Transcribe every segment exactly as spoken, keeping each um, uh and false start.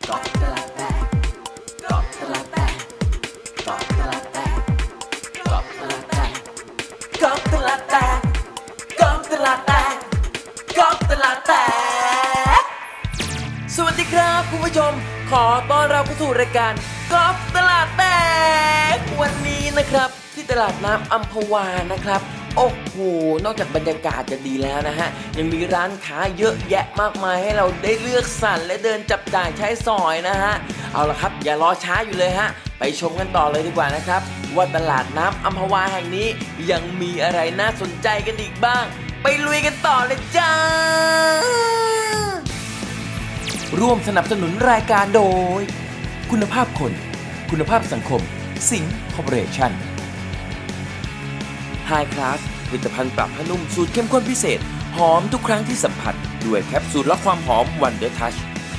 เกาะตลาดแตกเกาะตลาดแตกเกาะตลาดแตกเกาะตลาดแตกเกาะตลาดแตกเกาะตลาดแตกเกาะตลาดแตกสวัสดีครับคุณผู้ชมขอต้อนรับเข้าสู่รายการเกาะตลาดแตกวันนี้นะครับที่ตลาดน้ำอัมพวานะครับโอ้โหนอกจากบรรยากาศจะดีแล้วนะฮะยังมีร้านค้าเยอะแยะมากมายให้เราได้เลือกสรรและเดินจับจ่ายใช้สอยนะฮะเอาละครับอย่ารอช้าอยู่เลยฮะไปชมกันต่อเลยดีกว่านะครับว่าตลาดน้ำอัมพวาแห่งนี้ยังมีอะไรน่าสนใจกันอีกบ้างไปลุยกันต่อเลยจ้าร่วมสนับสนุนรายการโดยคุณภาพคนคุณภาพสังคมสิงห์คอร์ปอเรชั่นไฮคลาสผลิตภัณฑ์ปรับผ้านุ่มสูตรเข้มข้นพิเศษหอมทุกครั้งที่สัมผัสด้วยแคปซูลและความหอมวันเดอร์ทัช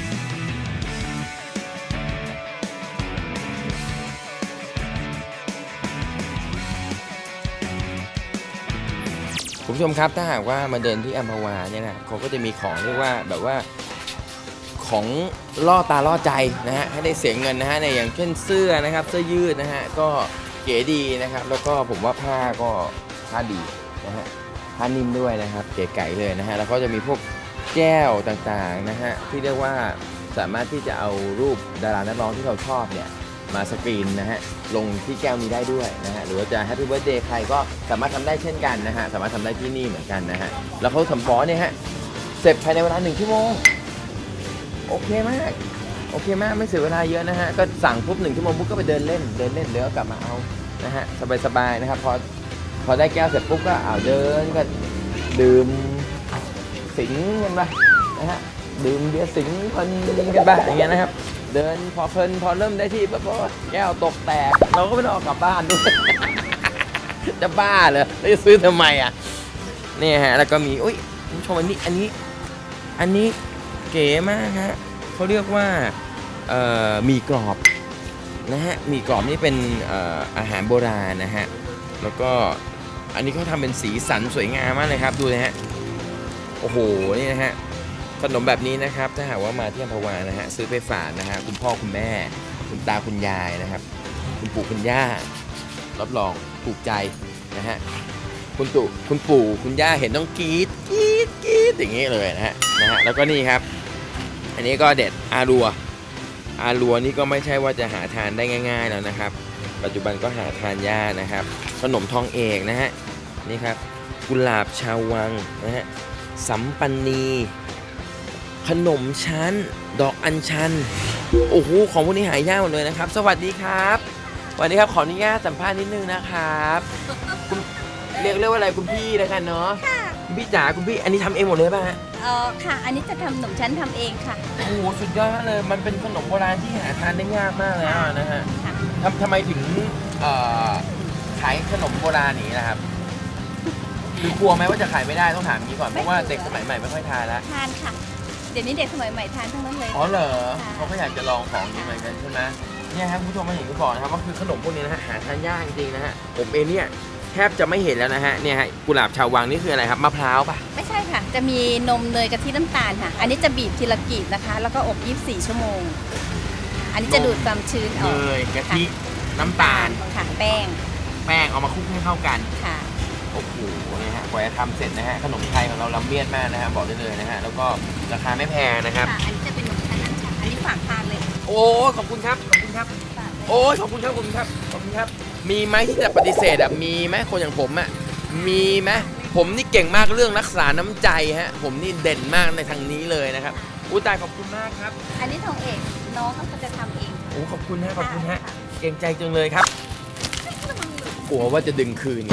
คุณผู้ชมครับถ้าหากว่ามาเดินที่อัมพวาเนี่ยนะเขาก็จะมีของเรียกว่าแบบว่าของล่อตาล่อใจนะฮะให้ได้เสียเงินนะฮะในอย่างเช่นเสื้อนะครับเสื้อยืดนะฮะก็เก๋ดีนะครับแล้วก็ผมว่าผ้าก็ผ้าดีนะฮะผ้านิ่มด้วยนะครับเก๋ไก๋เลยนะฮะแล้วก็จะมีพวกแก้วต่างๆนะฮะที่เรียกว่าสามารถที่จะเอารูปดารานักร้องที่เราชอบเนี่ยมาสกรีนนะฮะลงที่แก้วนี้ได้ด้วยนะฮะหรือว่าจะแฮปปี้เบิร์ธเดย์ใครก็สามารถทำได้เช่นกันนะฮะสามารถทำได้ที่นี่เหมือนกันนะฮะแล้วเขาทำฟอเนี่ยฮะเสร็จภายในเวลาหนึ่งชั่วโมงโอเคมากโอเคมากไม่เสียเวลาเยอะนะฮะก็สั่งปุ๊บหนึ่งชั่วโมงปุ๊บก็ไปเดินเล่นเดินเล่นเดี๋ยวก็กลับมาเอานะฮะสบายๆนะครับพอพอได้แก้วเสร็จปุ๊บก็เอาเดินก็ดื่มสิงกันไปนะฮะดื่มเบียร์สิงเพลินกันไปอย่างเงี้ยนะครับเดินพอเพลินพอเริ่มได้ที่ปุ๊บแก้วตกแตกเราก็ไม่ต้องออกกลับบ้านด้วยจะบ้าเหรอจะซื้อทำไมอ่ะนี่ฮะแล้วก็มีอุ้ยคุณผู้ชมอันนี้อันนี้อันนี้เก๋มากฮะเขาเรียกว่าเอ่อมีกรอบนะฮะมีกรอบนี่เป็นเอ่ออาหารโบราณนะฮะแล้วก็อันนี้เขาทำเป็นสีสันสวยงามมากเลยครับดูนะฮะโอ้โหนี่นะฮะขนมแบบนี้นะครับถ้าหากว่ามาที่อัมพวานะฮะซื้อไปฝากนะฮะคุณพ่อคุณแม่คุณตาคุณยายนะครับคุณปู่คุณย่ารับรองถูกใจนะฮะคุณตู่คุณปู่คุณย่าเห็นต้องกรี๊ดกรี๊ดกรี๊ดอย่างนี้เลยนะฮะนะฮะแล้วก็นี่ครับอันนี้ก็เด็ดอารัวอารัวนี่ก็ไม่ใช่ว่าจะหาทานได้ง่ายๆแล้วนะครับปัจจุบันก็หาทานยากนะครับขนมทองเอกนะฮะนี่ครับกุหลาบชาววังนะฮะสัมปันนีขนมชั้นดอกอัญชันโอ้โหของพวกนี้หายากหมดเลยนะครับสวัสดีครับสวัสดีครับขออนุญาตสัมภาษณ์นิดนึงนะครับคุณเรียกเรียกว่าอะไรคุณพี่แล้วกันเนาะคุณพี่จ๋าคุณพี่อันนี้ทำเองหมดเลยป่ะฮะอ๋อค่ะอันนี้จะทำขนมชั้นทำเองค่ะโอ้โหสุดยอดเลยมันเป็นขนมโบราณที่หาทานได้ยากมากแล้วนะฮะทำทำไมถึงขายขนมโบราณนี้นะครับหรือกลัวไหมว่าจะขายไม่ได้ต้องถามนี้ก่อนเพราะว่าเด็กสมัยใหม่ไม่ค่อยทานแล้วทานค่ะเดี๋ยวนี้เด็กสมัยใหม่ทานทั้งนั้นเลยอ๋อเหรอเขาก็อยากจะลองของนี้เหมือนกันใช่ไหมเนี่ยครับคุณผู้ชมมาเห็นที่บอกนะครับว่าคือขนมพวกนี้นะฮะหาทานยากจริงๆนะฮะผมเองเนี่ยแทบจะไม่เห็นแล้วนะฮะเนี่ยฮะกุหลาบชาววังนี่คืออะไรครับมะพร้าวป่ะไม่ใช่ค่ะจะมีนมเนยกะทิน้ำตาลค่ะอันนี้จะบีบทีละกีบนะคะแล้วก็อบยี่สิบสี่ชั่วโมงอันนี้จะดูดความชื้นออกเนยกะทิน้ำตาลค่ะแป้งแป้งเอามาคลุกให้เข้ากันค่ะโอ้โหนะฮะกว่าจะทำเสร็จนะฮะขนมไทยของเราล้ำเลียดมากนะฮะบอกได้เลยนะฮะแล้วก็ราคาไม่แพงนะครับอันนี้จะเป็นขนมชั้นอันชันอันนี้ฝากทานเลยโอ้ขอบคุณครับขอบคุณครับโอ้ขอบคุณครับขอบคุณครับขอบคุณครับมีไหมที่จะปฏิเสธอ่ะมีไหมคนอย่างผมอ่ะมีไหมผมนี่เก่งมากเรื่องรักษาน้ำใจฮะผมนี่เด่นมากในทางนี้เลยนะครับอุ้ยตายขอบคุณมากครับอันนี้ทองเอกน้องเขาจะทำเองโอ้ขอบคุณฮะขอบคุณฮะเก่งใจจังเลยครับกลัวว่าจะดึงคืน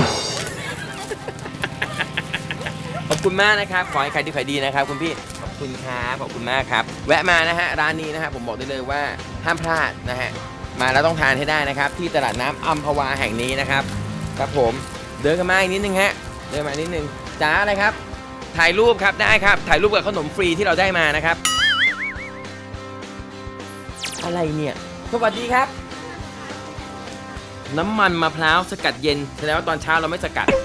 ขอบคุณมากนะครับขอให้ใครที่ขายดีนะครับคุณพี่ขอบคุณครับขอบคุณมากครับแวะมานะฮะร้านนี้นะฮะผมบอกได้เลยว่าห้ามพลาดนะฮะมาแล้วต้องทานให้ได้นะครับที่ตลาดน้ำอัมพวาแห่งนี้นะครับครับผมเดินกันมาอีกนิดนึงฮะเดินมานิดนึงจ้าอะไรครับถ่ายรูปครับได้ครับถ่ายรูปกับขนมฟรีที่เราได้มานะครับอะไรเนี่ยสวัสดีครับน้ำมันมะพร้าวสกัดเย็นแสดงว่าตอนเช้าเราไม่สกัด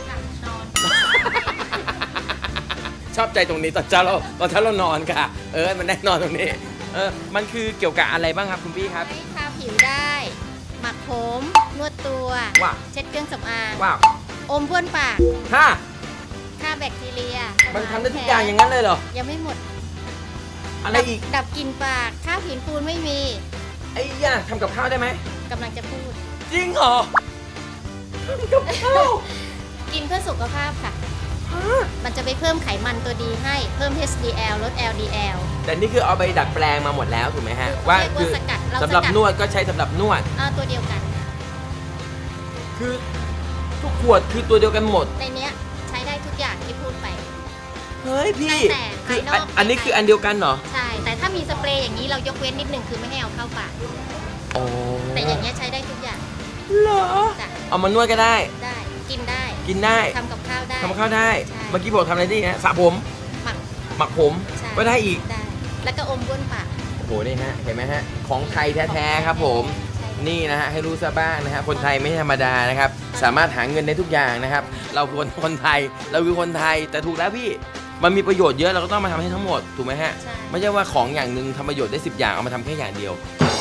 ชอบใจตรงนี้ตอนเช้าเราตอนเช้าเรานอนค่ะเออมันได้นอนตรงนี้เอออมันคือเกี่ยวกับอะไรบ้างครับคุณพี่ครับให้ทาผิวได้ หมักผมนวดตัวว้าวเช็ดเครื่องสำอางว้าวอมพ่นปากฮะฆ่าแบคทีเรียมันทำได้ทุกอย่างอย่างนั้นเลยเหรอยังไม่หมดอะไรอีกดับกลิ่นปากฆ่าผิวปูนไม่มีไอ้ย่าทำกับข้าวได้ไหมกำลังจะพูดจริงเหรอทำกับข้าวกินเพื่อสุขภาพค่ะฮะมันจะไปเพิ่มไขมันตัวดีให้เพิ่ม เอช ดี แอล ลด แอล ดี แอลแต่นี่คือเอาไปดัดแปลงมาหมดแล้วถูกไหมฮะคือว่าเรียกว่าคือสกัดเราสำหรับสกัดนวดก็ใช้สำหรับนวดอ่าตัวเดียวกันคือทุกขวดคือตัวเดียวกันหมดในเนี้ยใช้ได้ทุกอย่างที่พูดไปเฮ้ยพี่แต่คือภายนอกอันอันนี้คืออันเดียวกันเหรอใช่ แต่ถ้ามีสเปรย์อย่างนี้เรายกเว้นนิดหนึ่งคือไม่ให้เอาเข้าปากอ๋อแต่อย่างเงี้ยใช้ได้ทุกอย่างเหรอจ้ะเอามานวดก็ได้ได้กินได้กินได้ทำกับข้าวได้ทำกับข้าวได้ใช่เมื่อกี้บอกทำอะไรนี่ฮะสระผมหมักหมักผมใช่ก็ได้อีกได้ แล้วก็อมบ้วนปากโอ้โหนี่ฮะเห็นไหมฮะของไทยแท้ๆครับผมใช่นี่นะฮะให้รู้ซะบ้างนะฮะคนไทยไม่ธรรมดานะครับสามารถหาเงินได้ทุกอย่างนะครับเราคือคนคนไทยเราคือคนไทยแต่ถูกแล้วพี่มันมีประโยชน์เยอะเราก็ต้องมาทำให้ทั้งหมดถูกไหมฮะใช่ไม่ใช่ว่าของอย่างหนึ่งทำประโยชน์ได้สิบอย่างเอามาทำแค่อย่างเดียว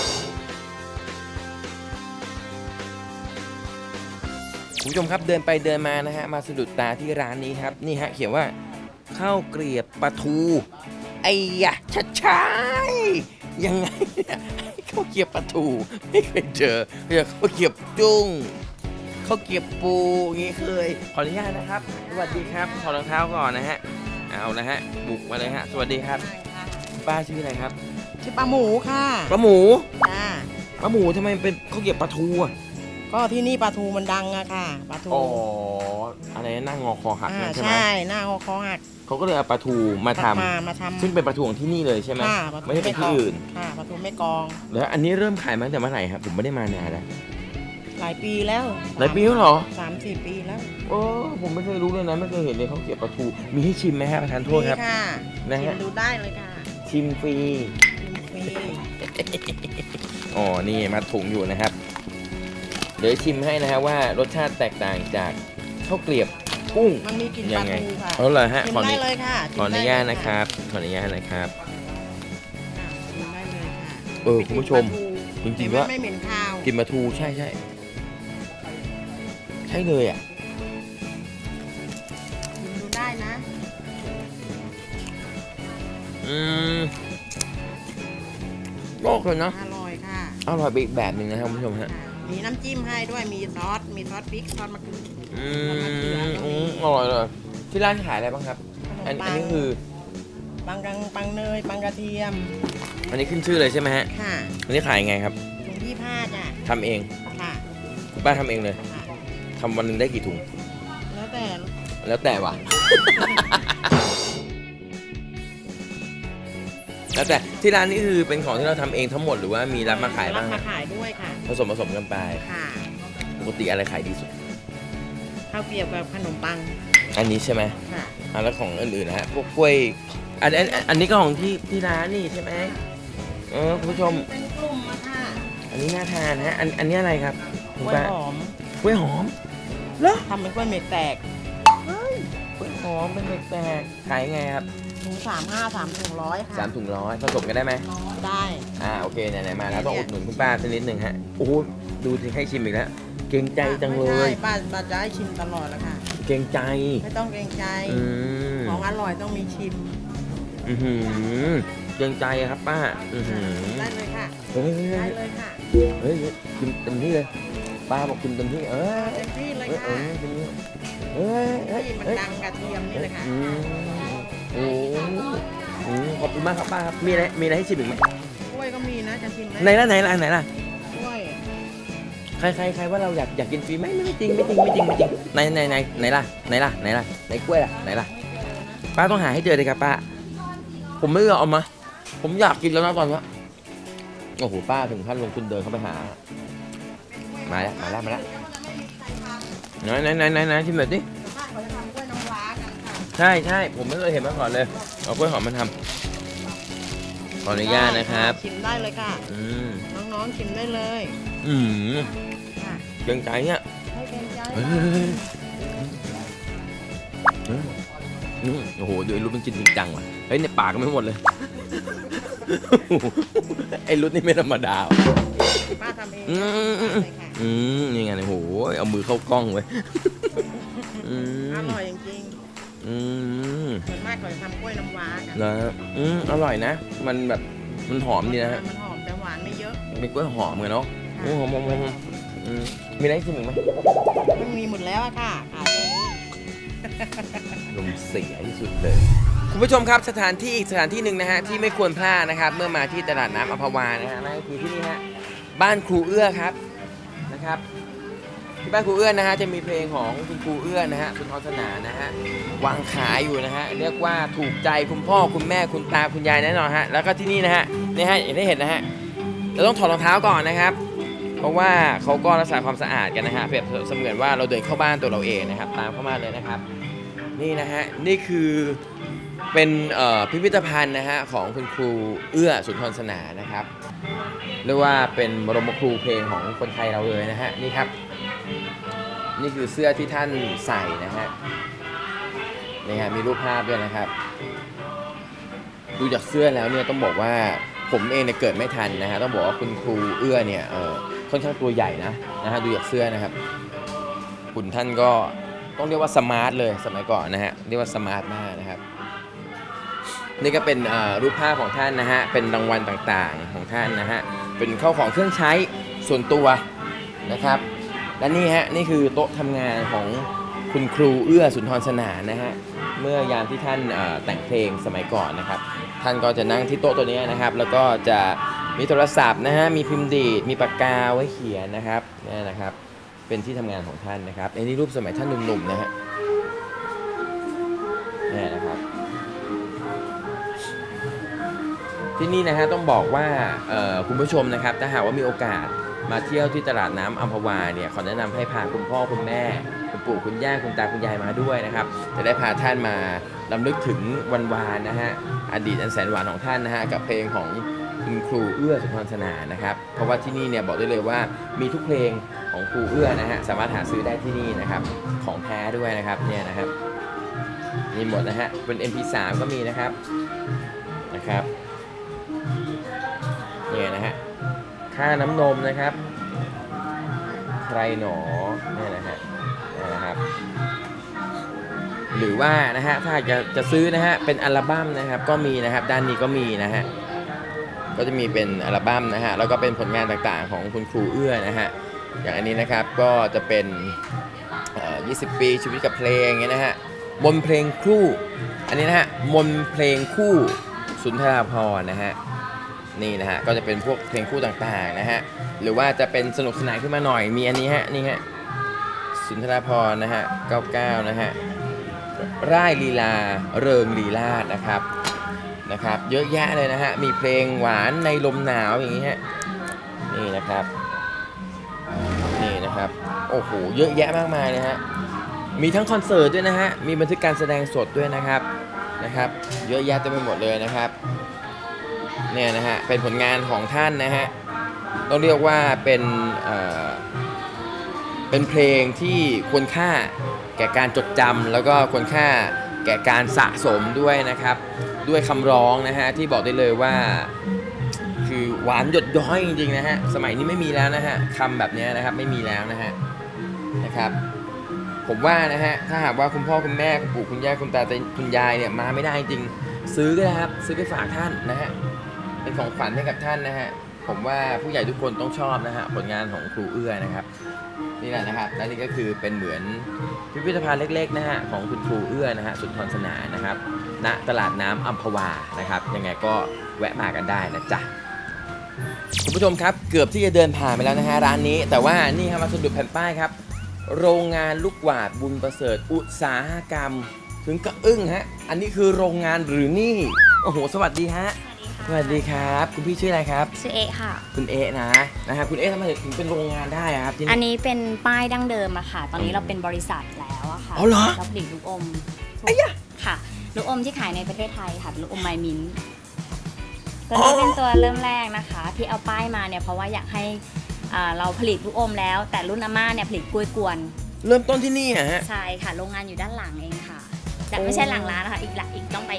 คุณผู้ชมครับเดินไปเดินมานะฮะมาสะดุดตาที่ร้านนี้ครับนี่ฮะเขียนว่าข้าวเกรียบปลาทูไอ้ยะชัดชัยยังไงเนี่ยข้าวเกรียบปลาทูไม่เคยเจอเรียกข้าวเกรียบจุ้งข้าวเกรียบปูอย่างงี้เคยขออนุญาตนะครับสวัสดีครับถอดรองเท้าก่อนนะฮะเอานะฮะบุกมาเลยฮะสวัสดีครับป้าชื่ออะไรครับชื่อปลาหมูค่ะปลาหมูจ้าปลาหมูทำไมเป็นข้าวเกรียบปลาทูอ่ะก็ที่นี่ปลาทูมันดังอะค่ะปลาทูอ๋ออะไรนะนั่งงอคอหักอ่านั่นใช่ไหมใช่หน้าคอคอหักเขาก็เลยเอาปลาทูมาทำมามาทำซึ่งเป็นปลาทูของที่นี่เลยใช่ไหมค่ะปลาทูไม่ใช่เป็นกที่องอื่นค่ะปลาทูไม่กองแล้วอันนี้เริ่มขายมาตั้งแต่เมื่อไหร่ครับผมไม่ได้มานานแล้วหลายปีแล้วหลายปีแล้วเหรอสามสี่ปีแล้วโอ้ผมไม่เคยรู้เลยนะไม่เคยเห็นเลยเขาเก็บปลาทูมีให้ชิมไหมฮะประธานโทษครับมีค่ะนะชิฮะมดูได้เลยค่ะชิมฟรีชิมฟรีอ๋อนี่มาถุงอยู่นะครับเดี๋ยวชิมให้นะฮะว่ารสชาติแตกต่างจากข้าวเกลียบกุ้งมันมีกลิ่นปยัลางไงทูค่ะเอาเลยฮะชิมขออได้นุเลยค่ะขออนุญาตนะคชิมรับขออนุญาตนะครับได้เลยค่ะเออคุณผู้ชม จริงๆว่าว่าไม่เหม็นคาวกินปลาทูใช่ใช่ใช่เลยอ่ะชิมดูได้นะอืมโลกเลยเนาะอร่อยค่ะอร่อยไปอีกแบบหนึ่งนะครับคุณผู้ชมฮะค่ะมีน้ำจิ้มให้ด้วยมีซอสมีซอสพริกซอสมะเขืออืซอสมะเขือมก็อืมีมอร่อยเลยที่ร้านขายอะไรบ้างครับขนอันมปัอันงนี้คือปังกังปังเนยปังกระเทียมอันนี้ขึ้นชื่อเลยใช่ไหมฮะค่ะอันนี้ขายยังไงครับถุงยี่ห้าจ้ะทำเองค่ะคุณป้าทำเองเลยค่ะทำวันหนึ่งได้กี่ถุงแล้วแต่แล้วแต่ว่ะ แล้วแต่ที่ร้านนี้คือเป็นของที่เราทำเองทั้งหมดหรือว่ามีรับมาขายบ้างรับมาฮะขายด้วยค่ะผสมผสมกันไปค่ะปกติอะไรขายดีสุดข้าวเกรี๊ยวกับขนมปังอันนี้ใช่ไหมค่ะอ่ะแล้วของอื่นๆนะฮะพวกกล้วยอันอันอันอันนี้ก็ของที่ที่ร้านนี่ใช่ไหมเออคุณผู้ชมเป็นกลุ่มอะค่ะอันนี้น่าทานฮะอันอันนี้อะไรครับกคุณล้วยป้าหอมกล้วยหอมเหรอทำเป็นกล้วยเม็ดแตกกล้วยหอมเป็นเม็ดแตกขายไงครับถุงสามห้าสามถุงร้อยค่ะสามถุงร้อยผสมกันได้ไหมได้อ่าโอเคไหนๆมาแล้วต้องอุดหนุนคุณป้าสักนิดหนึ่งฮะโอ้โหดูสิให้ชิมอีกแล้วเกรงใจจังเลไม่ยใช่ป้าป้าจะให้ชิมตลอดแล้วค่ะเกรงใจไม่ต้องเกรงใจอืมของอร่อยต้องมีชิมอือหือเกรงใจอะครับป้าอือหือได้เลยค่ะเฮ้ยเฮ้ยได้เฮ้ยเลยค่ะเฮ้ยกินเต็มที่เลยป้าบอกกินเต็มที่เออเต็มที่เลยเออเอค่ะอเต็มที่เฮ้ยเฮ้ยที่มันเฮ้ยดังกระเทียมนี่เลยค่ะอืมโอ้อืมขอบคุณมากครับป้าครับมีอะไรมีอะไรให้ชิมอีกไหมกล้วยก็มีนะจะชิมไหมไหนล่ะไหนล่ะไหนล่ะกล้วยใครใครใครว่าเราอยากอยากกินฟรีไหมไม่จริงไม่จริงไม่จริงไม่จริงไหนไหนไหนไหนล่ะไหนล่ะไหนล่ะไหนกล้วยล่ะไหนล่ะป้าต้องหาให้เจอเลยครับป้าผมไม่เอามาผมอยากกินแล้วนะตอนนี้โอ้โหป้าถึงขั้นลงทุนเดินเข้าไปหามาแล้วมาแล้วมาแล้วไหนไหนไหนไหนไหนชิมหน่อยดิบ้านเขาจะทำกล้วยน้ำว้ากันค่ะใช่ใช่ผมไม่เคยเห็นมาก่อนเลยเอากล้วยหอมมาทำขออนุญาตนะครับชิมได้เลยค่ะอืมน้องๆชิมได้เลยอืมค่ะเกรงใจเนี่ยให้เกรงใจเฮ้ยเฮ้ยเฮ้ยอืมโอ้โหเดี๋ยวไอ้รู้มันกินจริงจังว่ะเฮ้ยในปากก็ไม่หมดเลยไอ้รุ่นนี่ไม่ธรรมดาป้าทำเองอืมอืมเลยค่ะอืมนี่ไงโอ้โหเอามือเข้ากล้องไว้อืมอร่อยจริงอืมๆส่วนมากเขาจะทำกล้วยน้ำว้ากันนะอืมอร่อยนะ มันแบบมันหอมดีนะฮะมันหอมแต่หวานไม่เยอะเป็นกล้วยหอมกันเนาะโอ้หอมหอมหอมหอมอืมมีอะไรให้ชิมอีกไหมมันมีหมดแล้วอะค่ะขายอย่างนี้ลมเสียที่สุดเลย คุณผู้ชมครับสถานที่อีกสถานที่หนึ่งนะฮะที่ไม่ควรพลาดนะครับ เมื่อมาที่ตลาดน้ำอัมพวานะฮะนั่นก็คือที่นี่ฮะบ้านครูเอื้อครับนะครับ ที่บ้านครูเอื้อนะฮะจะมีเพลงของคุณครูเอื้อนะฮะสุนทรสนานนะฮะวางขายอยู่นะฮะเรียกว่าถูกใจคุณพ่อคุณแม่คุณตาคุณยายแน่นอนฮะแล้วก็ที่นี่นะฮะนี่ฮะอย่างที่เห็นนะฮะเราต้องถอดรองเท้าก่อนนะครับ เพราะว่าเขาก็รักษาความสะอาดกันนะฮะเปรียบเสมือนว่าเราเดินเข้าบ้านตัวเราเองนะครับตามเข้ามาเลยนะครับ นี่นะฮะนี่คือเป็นเอ่อพิพิธภัณฑ์นะฮะของคุณครูเอื้อสุนทรสนานนะครับเรียกว่าเป็นบรมครูเพลงของคนไทยเราเลยนะฮะนี่ครับนี่คือเสื้อที่ท่านใส่นะฮะนี่ฮะมีรูปภาพด้วยนะครับดูจากเสื้อแล้วเนี่ยต้องบอกว่าผมเองเนี่ยเกิดไม่ทันนะฮะต้องบอกว่าคุณครูเอื้อเนี่ยเออค่อนข้างตัวใหญ่นะนะฮะดูจากเสื้อนะครับคุณท่านก็ต้องเรียกว่าสมาร์ทเลยสมัยก่อนนะฮะเรียกว่าสมาร์ทมากนะครับนี่ก็เป็นรูปภาพของท่านนะฮะเป็นรางวัลต่างๆของท่านนะฮะเป็นข้าวของเครื่องใช้ส่วนตัวนะครับและนี่ฮะนี่คือโต๊ะทำงานของคุณครูเอื้อสุนทรสนานนะฮะเมื่อยามที่ท่านแต่งเพลงสมัยก่อนนะครับท่านก็จะนั่งที่โต๊ะตัวนี้นะครับแล้วก็จะมีโทรศัพท์นะฮะมีพิมพ์ดีดมีปากกาไว้เขียนนะครับนี่นะครับเป็นที่ทำงานของท่านนะครับอันนี้รูปสมัยท่านหนุ่มๆนะฮะนี่นะครับที่นี่นะฮะต้องบอกว่าคุณผู้ชมนะครับถ้าหากว่ามีโอกาสมาเที่ยวที่ตลาดน้ำอัมพวาเนี่ยขอแนะนำให้พาคุณพ่อคุณแม่คุณปู่คุณย่าคุณตาคุณยายมาด้วยนะครับจะได้พาท่านมาลำลึกถึงวันวานนะฮะอดีตอันแสนหวานของท่านนะฮะกับเพลงของคุณครูเอื้อสุนทรสนานนะครับเพราะว่าที่นี่เนี่ยบอกได้เลยว่ามีทุกเพลงของครูเอื้อนะฮะสามารถหาซื้อได้ที่นี่นะครับของแท้ด้วยนะครับเนี่ยนะครับมีหมดนะฮะเป็น เอ็ม พี สาม ก็มีนะครับนะครับเนี่ยนะฮะค่าน้ำนมนะครับใครหนอเนี่ยนะฮะนี่นะครับหรือว่านะฮะถ้าจะจะซื้อนะฮะเป็นอัลบั้มนะครับก็มีนะครับด้านนี้ก็มีนะฮะก็จะมีเป็นอัลบั้มนะฮะแล้วก็เป็นผลงานต่างๆของคุณครูเอื้อนะฮะอย่างอันนี้นะครับก็จะเป็นยี่สิบปีชีวิตกับเพลงอย่างเงี้ยนะฮะมนเพลงคู่อันนี้นะฮะมนเพลงคู่สุนทราภรณ์นะฮะนี่นะฮะก็จะเป็นพวกเพลงคู่ต่างๆนะฮะหรือว่าจะเป็นสนุกสนานขึ้นมาหน่อยมีอันนี้ฮะนี่ฮะสุนทราภรณ์นะฮะเก้าสิบเก้านะฮะร่ายลีลาเริงลีลาศนะครับนะครับเยอะแยะเลยนะฮะมีเพลงหวานในลมหนาวอย่างนี้ฮะนี่นะครับนี่นะครับโอ้โหเยอะแยะมากมายเลยฮะมีทั้งคอนเสิร์ตด้วยนะฮะมีบันทึกการแสดงสดด้วยนะครับนะครับเยอะแยะเต็มไปหมดเลยนะครับเนี่ยนะฮะเป็นผลงานของท่านนะฮะต้องเรียกว่าเป็นเอ่อเป็นเพลงที่ควรค่าแก่การจดจำแล้วก็ควรค่าแก่การสะสมด้วยนะครับด้วยคำร้องนะฮะที่บอกได้เลยว่าคือหวานหยดย้อยจริงๆนะฮะสมัยนี้ไม่มีแล้วนะฮะคำแบบนี้นะครับไม่มีแล้วนะฮะนะครับผมว่านะฮะถ้าหากว่าคุณพ่อคุณแม่คุณปู่คุณย่าคุณตาคุณยายเนี่ยมาไม่ได้จริงซื้อก็ได้ครับซื้อไปฝากท่านนะฮะเป็นของขวัญให้กับท่านนะฮะผมว่าผู้ใหญ่ทุกคนต้องชอบนะฮะผลงานของครูเอื้อนะครับนี่แหละนะครับและนี่ก็คือเป็นเหมือนพิพิธภัณฑ์เล็กๆนะฮะของคุณครูเอื้อนะฮะสุนทรสนานนะครับณตลาดน้ำอัมพวานะครับยังไงก็แวะมากันได้นะจ๊ะคุณผู้ชมครับเกือบที่จะเดินผ่านไปแล้วนะฮะร้านนี้แต่ว่านี่ครับมาสะดุดแผ่นป้ายครับโรงงานลูกหวาดบุญประเสริฐอุตสาหกรรมถึงกระอึ้งฮะอันนี้คือโรงงานหรือนี่โอ้โหสวัสดีฮะสวัสดีครับคุณพี่ชื่ออะไรครับชื่อเอะค่ะคุณเอะนะนะครับคุณเอะทำไมถึงเป็นโรงงานได้ครับที่นี่อันนี้เป็นป้ายดั้งเดิมอะค่ะตอนนี้เราเป็นบริษัทแล้วอะค่ะอ๋อเหรอเราผลิตลูกอมไอ้ยะค่ะลูกอมที่ขายในประเทศไทยค่ะลูกอมไมมิ้นตัวนี้เป็นตัวเริ่มแรกนะคะที่เอาป้ายมาเนี่ยเพราะว่าอยากให้เราผลิตลูกอมแล้วแต่รุ่นอาม่าเนี่ยผลิตกล้วยกวนเริ่มต้นที่นี่ฮะใช่ค่ะโรงงานอยู่ด้านหลังเองค่ะแต่ไม่ใช่หลังร้านนะคะอีกหลักอีกต้องไปอีก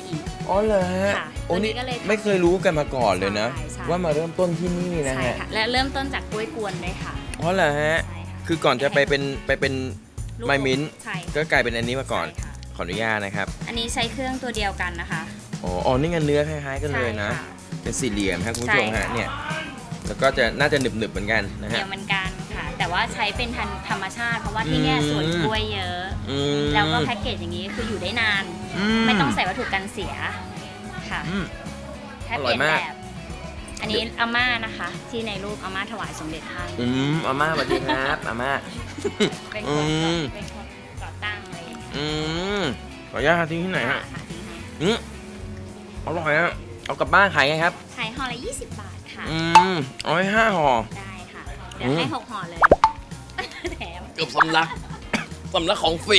อ๋อเหรอฮะค่ะโอ้นี่ตัวนี้ก็เลยทำไม่เคยรู้กันมาก่อนเลยนะใช่ใช่ว่ามาเริ่มต้นที่นี่นะใช่ฮะค่ะและเริ่มต้นจากกล้วยกวนด้วยค่ะอ๋อเหรอฮะใช่ค่ะคือก่อนจะไปเป็นไปเป็นลูกไมมิ้นท์ใช่ก็กลายเป็นอันนี้มาก่อนใช่ค่ะขออนุญาตนะครับอันนี้ใช้เครื่องตัวเดียวกันนะคะอ๋ออ๋อนี่กันเนื้อคล้ายๆกันเลยนะใช่ค่เป็นสี่เหลี่ยมฮะคุณผู้ชมใช่ฮะค่ะเนี่ย แล้วก็จะน่าจะหนึบๆเหมือนกันนะเดีฮะยวเหมือนกันค่ะ แต่ว่าใช้เป็นทันธรรมชาติ เพราะว่าที่เนี่ยอืมสวนกล้วยเยอะอืมแล้วก็แพ็กเกจอย่างนี้คืออยู่ได้นาน ไม่ต้องใส่วัตถุกันเสียค่ะอืมถ้าอเปร่อยลี่ยนมากแบบ อันนี้อาม่านะคะ ที่ในรูปอาม่าถวายสมเด็จท่านอืมอาม่าสวัสดีครับอาม่าเป็นอืคนก่อมเป็นคนก่อตั้งอะไรอย่างเงี้ยอืมขออนุญาตทิ้งที่ไหนค่ะฮะค่ะทิ้งให้อืมอร่อยฮะเอากลับบ้านขายไงครับขายห่อละยี่สิบบาทค่ะอืมเอาให้ห้าห่อได้ค่ะ เดี๋ยวให้หกห่อเลย แถมเกือบสำลัก สำลักของฟรี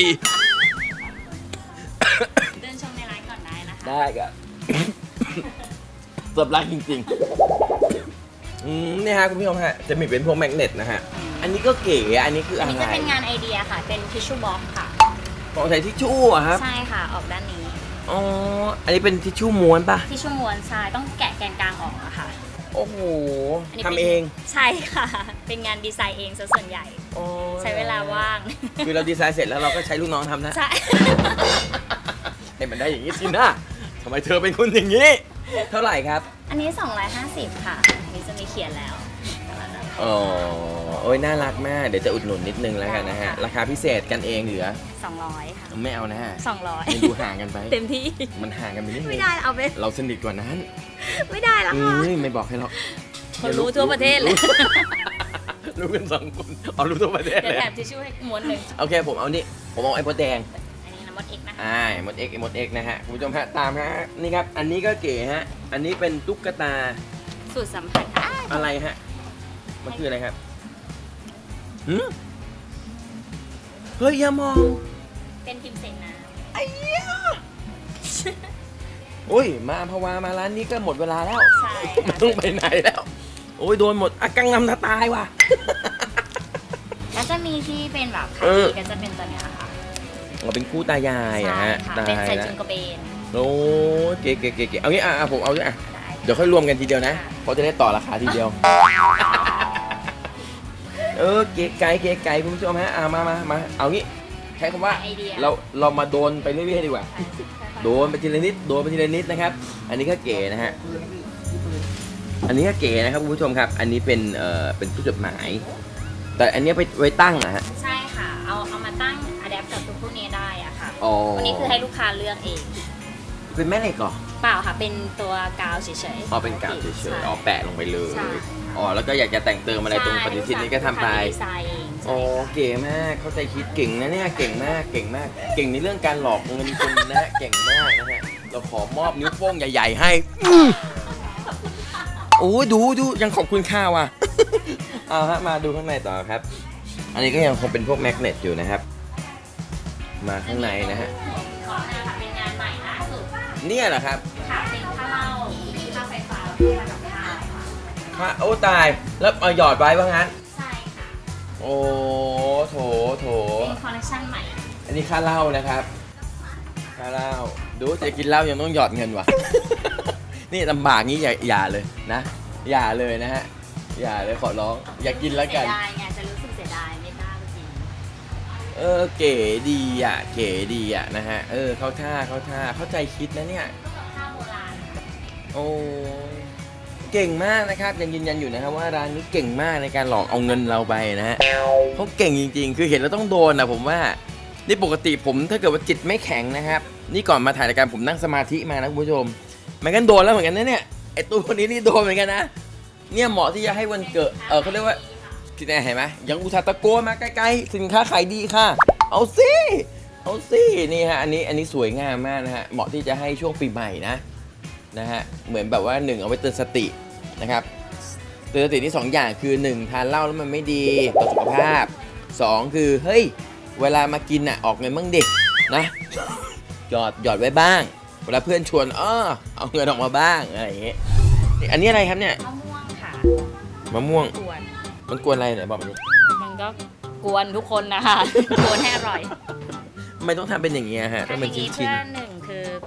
เดินชมในร้านก่อนได้นะคะได้ครับสำลักจริงๆอืมนี่ฮะคุณผู้ชมฮะจะมีเป็นพวกแมกเนตนะฮะ อันนี้ก็เก๋อะอันนี้คืออัอะนนี้ไรจะเป็นงานไอเดียค่ะ เป็นทิชชู่บ็อกค่ะของใส่ทิชชู่อะครับใช่ค่ะ ออกด้านนี้อ๋ออันนี้เป็นทิชชู่ม้วนป่ะทิชชู่ม้วนทรายต้องแกะแกนกลางออกอะค่ะโอ้โหนนี้ทำป็นเองใช่ค่ะ เป็นงานดีไซน์เองซะส่วนใหญ่อ๋อใช้เวลาว่างคือเราดีไซน์เสร็จแล้วเราก็ใช้ลูกน้องทำนะใช่ให้มันได้อย่างนี้สินะทำไมเธอเป็นคนอย่างนี้ เท่าไหร่ครับอันนี้สองร้อยห้าสิบค่ะอันนี้จะมีเขียนแล้วอ๋อโอ้ยน่ารักมาก เดี๋ยวจะอุดหนุนนิดนึงแล้วกันนะฮะ ราคาพิเศษกันเองเหลือสองร้อยค่ะไม่เอานะสองร้อยไม่ดูห่างกันไปเต็มที่มันห่างกันไปนิดนึไม่งได้เอาไปเราสนิทกว่านั้นไม่ได้แล้วอืค่ะมไม่บอกให้หรอกคนรู้ทั่วประเทศเลยรู้กันสองคนเอารู้ทั่วประเทศเดี๋ยวเลยแถมทิชชู่ให้ม้วนหนึ่งโอเคผมเอานี่ ผมเอาไอ้มดแดงอันนี้น้ำมดเอกนะคะอ่าหมดเอ็กหมดเอ็กนะฮะคุณผู้ชมฮะตามฮะนี่ครับอันนี้ก็เก๋ฮะอันนี้เป็นตุ๊กตาสูตรสัมผัสค่ะอะไรฮะมันคืออะไรครับหืมเฮ้ยอย่ามองเป็นพิมพ์เสนาไอ้เหี้ยโอ้ยมาอัมพวามาร้านนี้ก็หมดเวลาแล้วใช่ไม่ค่ะต้องไปไหนแล้วโอ้ยโดนหมดอากังนำตาตายว่ะแล้วจะมีที่เป็นแบบคาเออก็จะเป็นตัวเนี้ยค่ะเราเป็นคู่ตายายอะใช่ฮะค่ะตาเป็นยใส่แล้วจุงกระเบนโอ้ยเก๋เก๋เก๋เก๋เอางี้อ่ะอ่ะผมเอาด้วยอ่ะได้เดี๋ยวค่อยรวมกันทีเดียวนะเพราะจะได้ต่อราคาทีเดียว เออเก๋ไก่เก๋ไก่คุณผู้ชมฮะอ่ะมามามาเอางี้ใช้คำว่าไอเดียเราเรามาโดนไปเรื่อยๆดีกว่า โดนไปทีละนิดโดนไปทีละนิดนะครับ อันนี้ก็เก๋นะฮะอันนี้ก็เก๋นะครับคุณผู้ชมครับ อันนี้เป็นเอ่อเป็นตู้จดหมาย แต่อันนี้ไปไว้ตั้งอะฮะใช่ค่ะ เอาเอามาตั้งอะแดปกับตัวพวกนี้ได้อะค่ะอ๋อวันนี้คือให้ลูกค้าเลือกเองเป็นแม่เหล็กเหรอเปล่าค่ะ เป็นตัวกาวเฉยๆอ๋อเป็นกาวเฉยๆอ๋อแปะลงไปเลยใช่อ๋อแล้วก็อยากจะแต่งเติมอะไรตรงปฏิทินนี้ก็ทำไปดีไซน์เองใช่โอ้ค่ะเก๋มากเข้าใจคิดเก่งนะเนี่ยเก่งมากเก่งมาก เก่งในเรื่องการหลอกเงินคนนะฮะเก่งมากนะฮะเราขอมอบนิ้วโป้งใหญ่ ๆ ให้อื้อโอ้ยดูดูยังขอบคุณค่าว่ะ เอาฮะมาดูข้างในต่อครับ อันนี้ก็ยังคงเป็นพวกแมกเนตอยู่นะครับ มาข้างในนะฮะของหน้าค่ะเป็นงานใหม่ล่าสุดเนี่ยเหรอครับค่ะเป็นข้าวเหล้าข้าวไฟฟ้าที่มากับข้าวค่ะค่ะโอ้ตายแล้วเอาหยอดไว้ว่างั้นใช่ค่ะโอ้โถโถเป็นคอลเลคชั่นใหม่อันนี้ค่าเหล้านะครับค่าเหล้าดูจะกินเหล้ายังต้องหยอดเงินว่ะ นี่ลำบากงี้อย่าอย่าเลยนะ อย่าเลยนะฮะ อย่าเลยขอร้อง อย่ากินแล้วกันเสียดายไงจะรู้สึกเสียดายไม่กล้าไปกินเออเก๋ดีอ่ะ เก๋ดีอ่ะนะฮะ เออเขาท่าเขาท่าเข้าใจคิดนะเนี่ยข้าวโบราณโอ้เก่งมากนะครับยังยืนยันอยู่นะครับว่าร้านนี้เก่งมากในการหลอกเอาเงินเราไปนะฮะเขาเก่งจริงๆ คือเห็นแล้วต้องโดนนะผมว่านี่ปกติผมถ้าเกิดว่าจิตไม่แข็งนะครับนี่ก่อนมาถ่ายรายการผมนั่งสมาธิมานะคุณผู้ชมไม่งั้นโดนแล้วเหมือนกันนะเนี่ยไอตัวคนนี้นี่โดนเหมือนกันนะเนี่ยเหมาะที่จะให้วันเกิดเออเขาเรียกว่าที่ไหนเห็นไหมยังอุตส่าห์ตะโกนมาใกล้ๆสินค้าขายดีค่ะเอาสิเอาสินี่ฮะอันนี้อันนี้สวยงามมากนะฮะเหมาะที่จะให้ช่วงปีใหม่นะนะฮะเหมือนแบบว่าหนึ่งเอาไว้เตือนสตินะครับเตือนสติที่สองอย่างคือหนึ่งทานเหล้าแล้วมันไม่ดีต่อสุขภาพสองคือเฮ้ยเวลามากินอ่ะออกเงินบ้างเด็กนะหยอดหยอดไว้บ้างเวลาเพื่อนชวนเออเอาเงินออกมาบ้างอะไรอย่างเงี้ยนี่อันนี้อะไรครับเนี่ยมะม่วงค่ะมะม่วงกวนมันกวนอะไรไหนบอกมาดิมันก็กวนทุกคนนะคะ กวนให้อร่อยทำไมต้องทำเป็นอย่างเงี้ยฮะต้องเป็นทำอย่างชิ้นี้นเพื่อหนึ่งคือ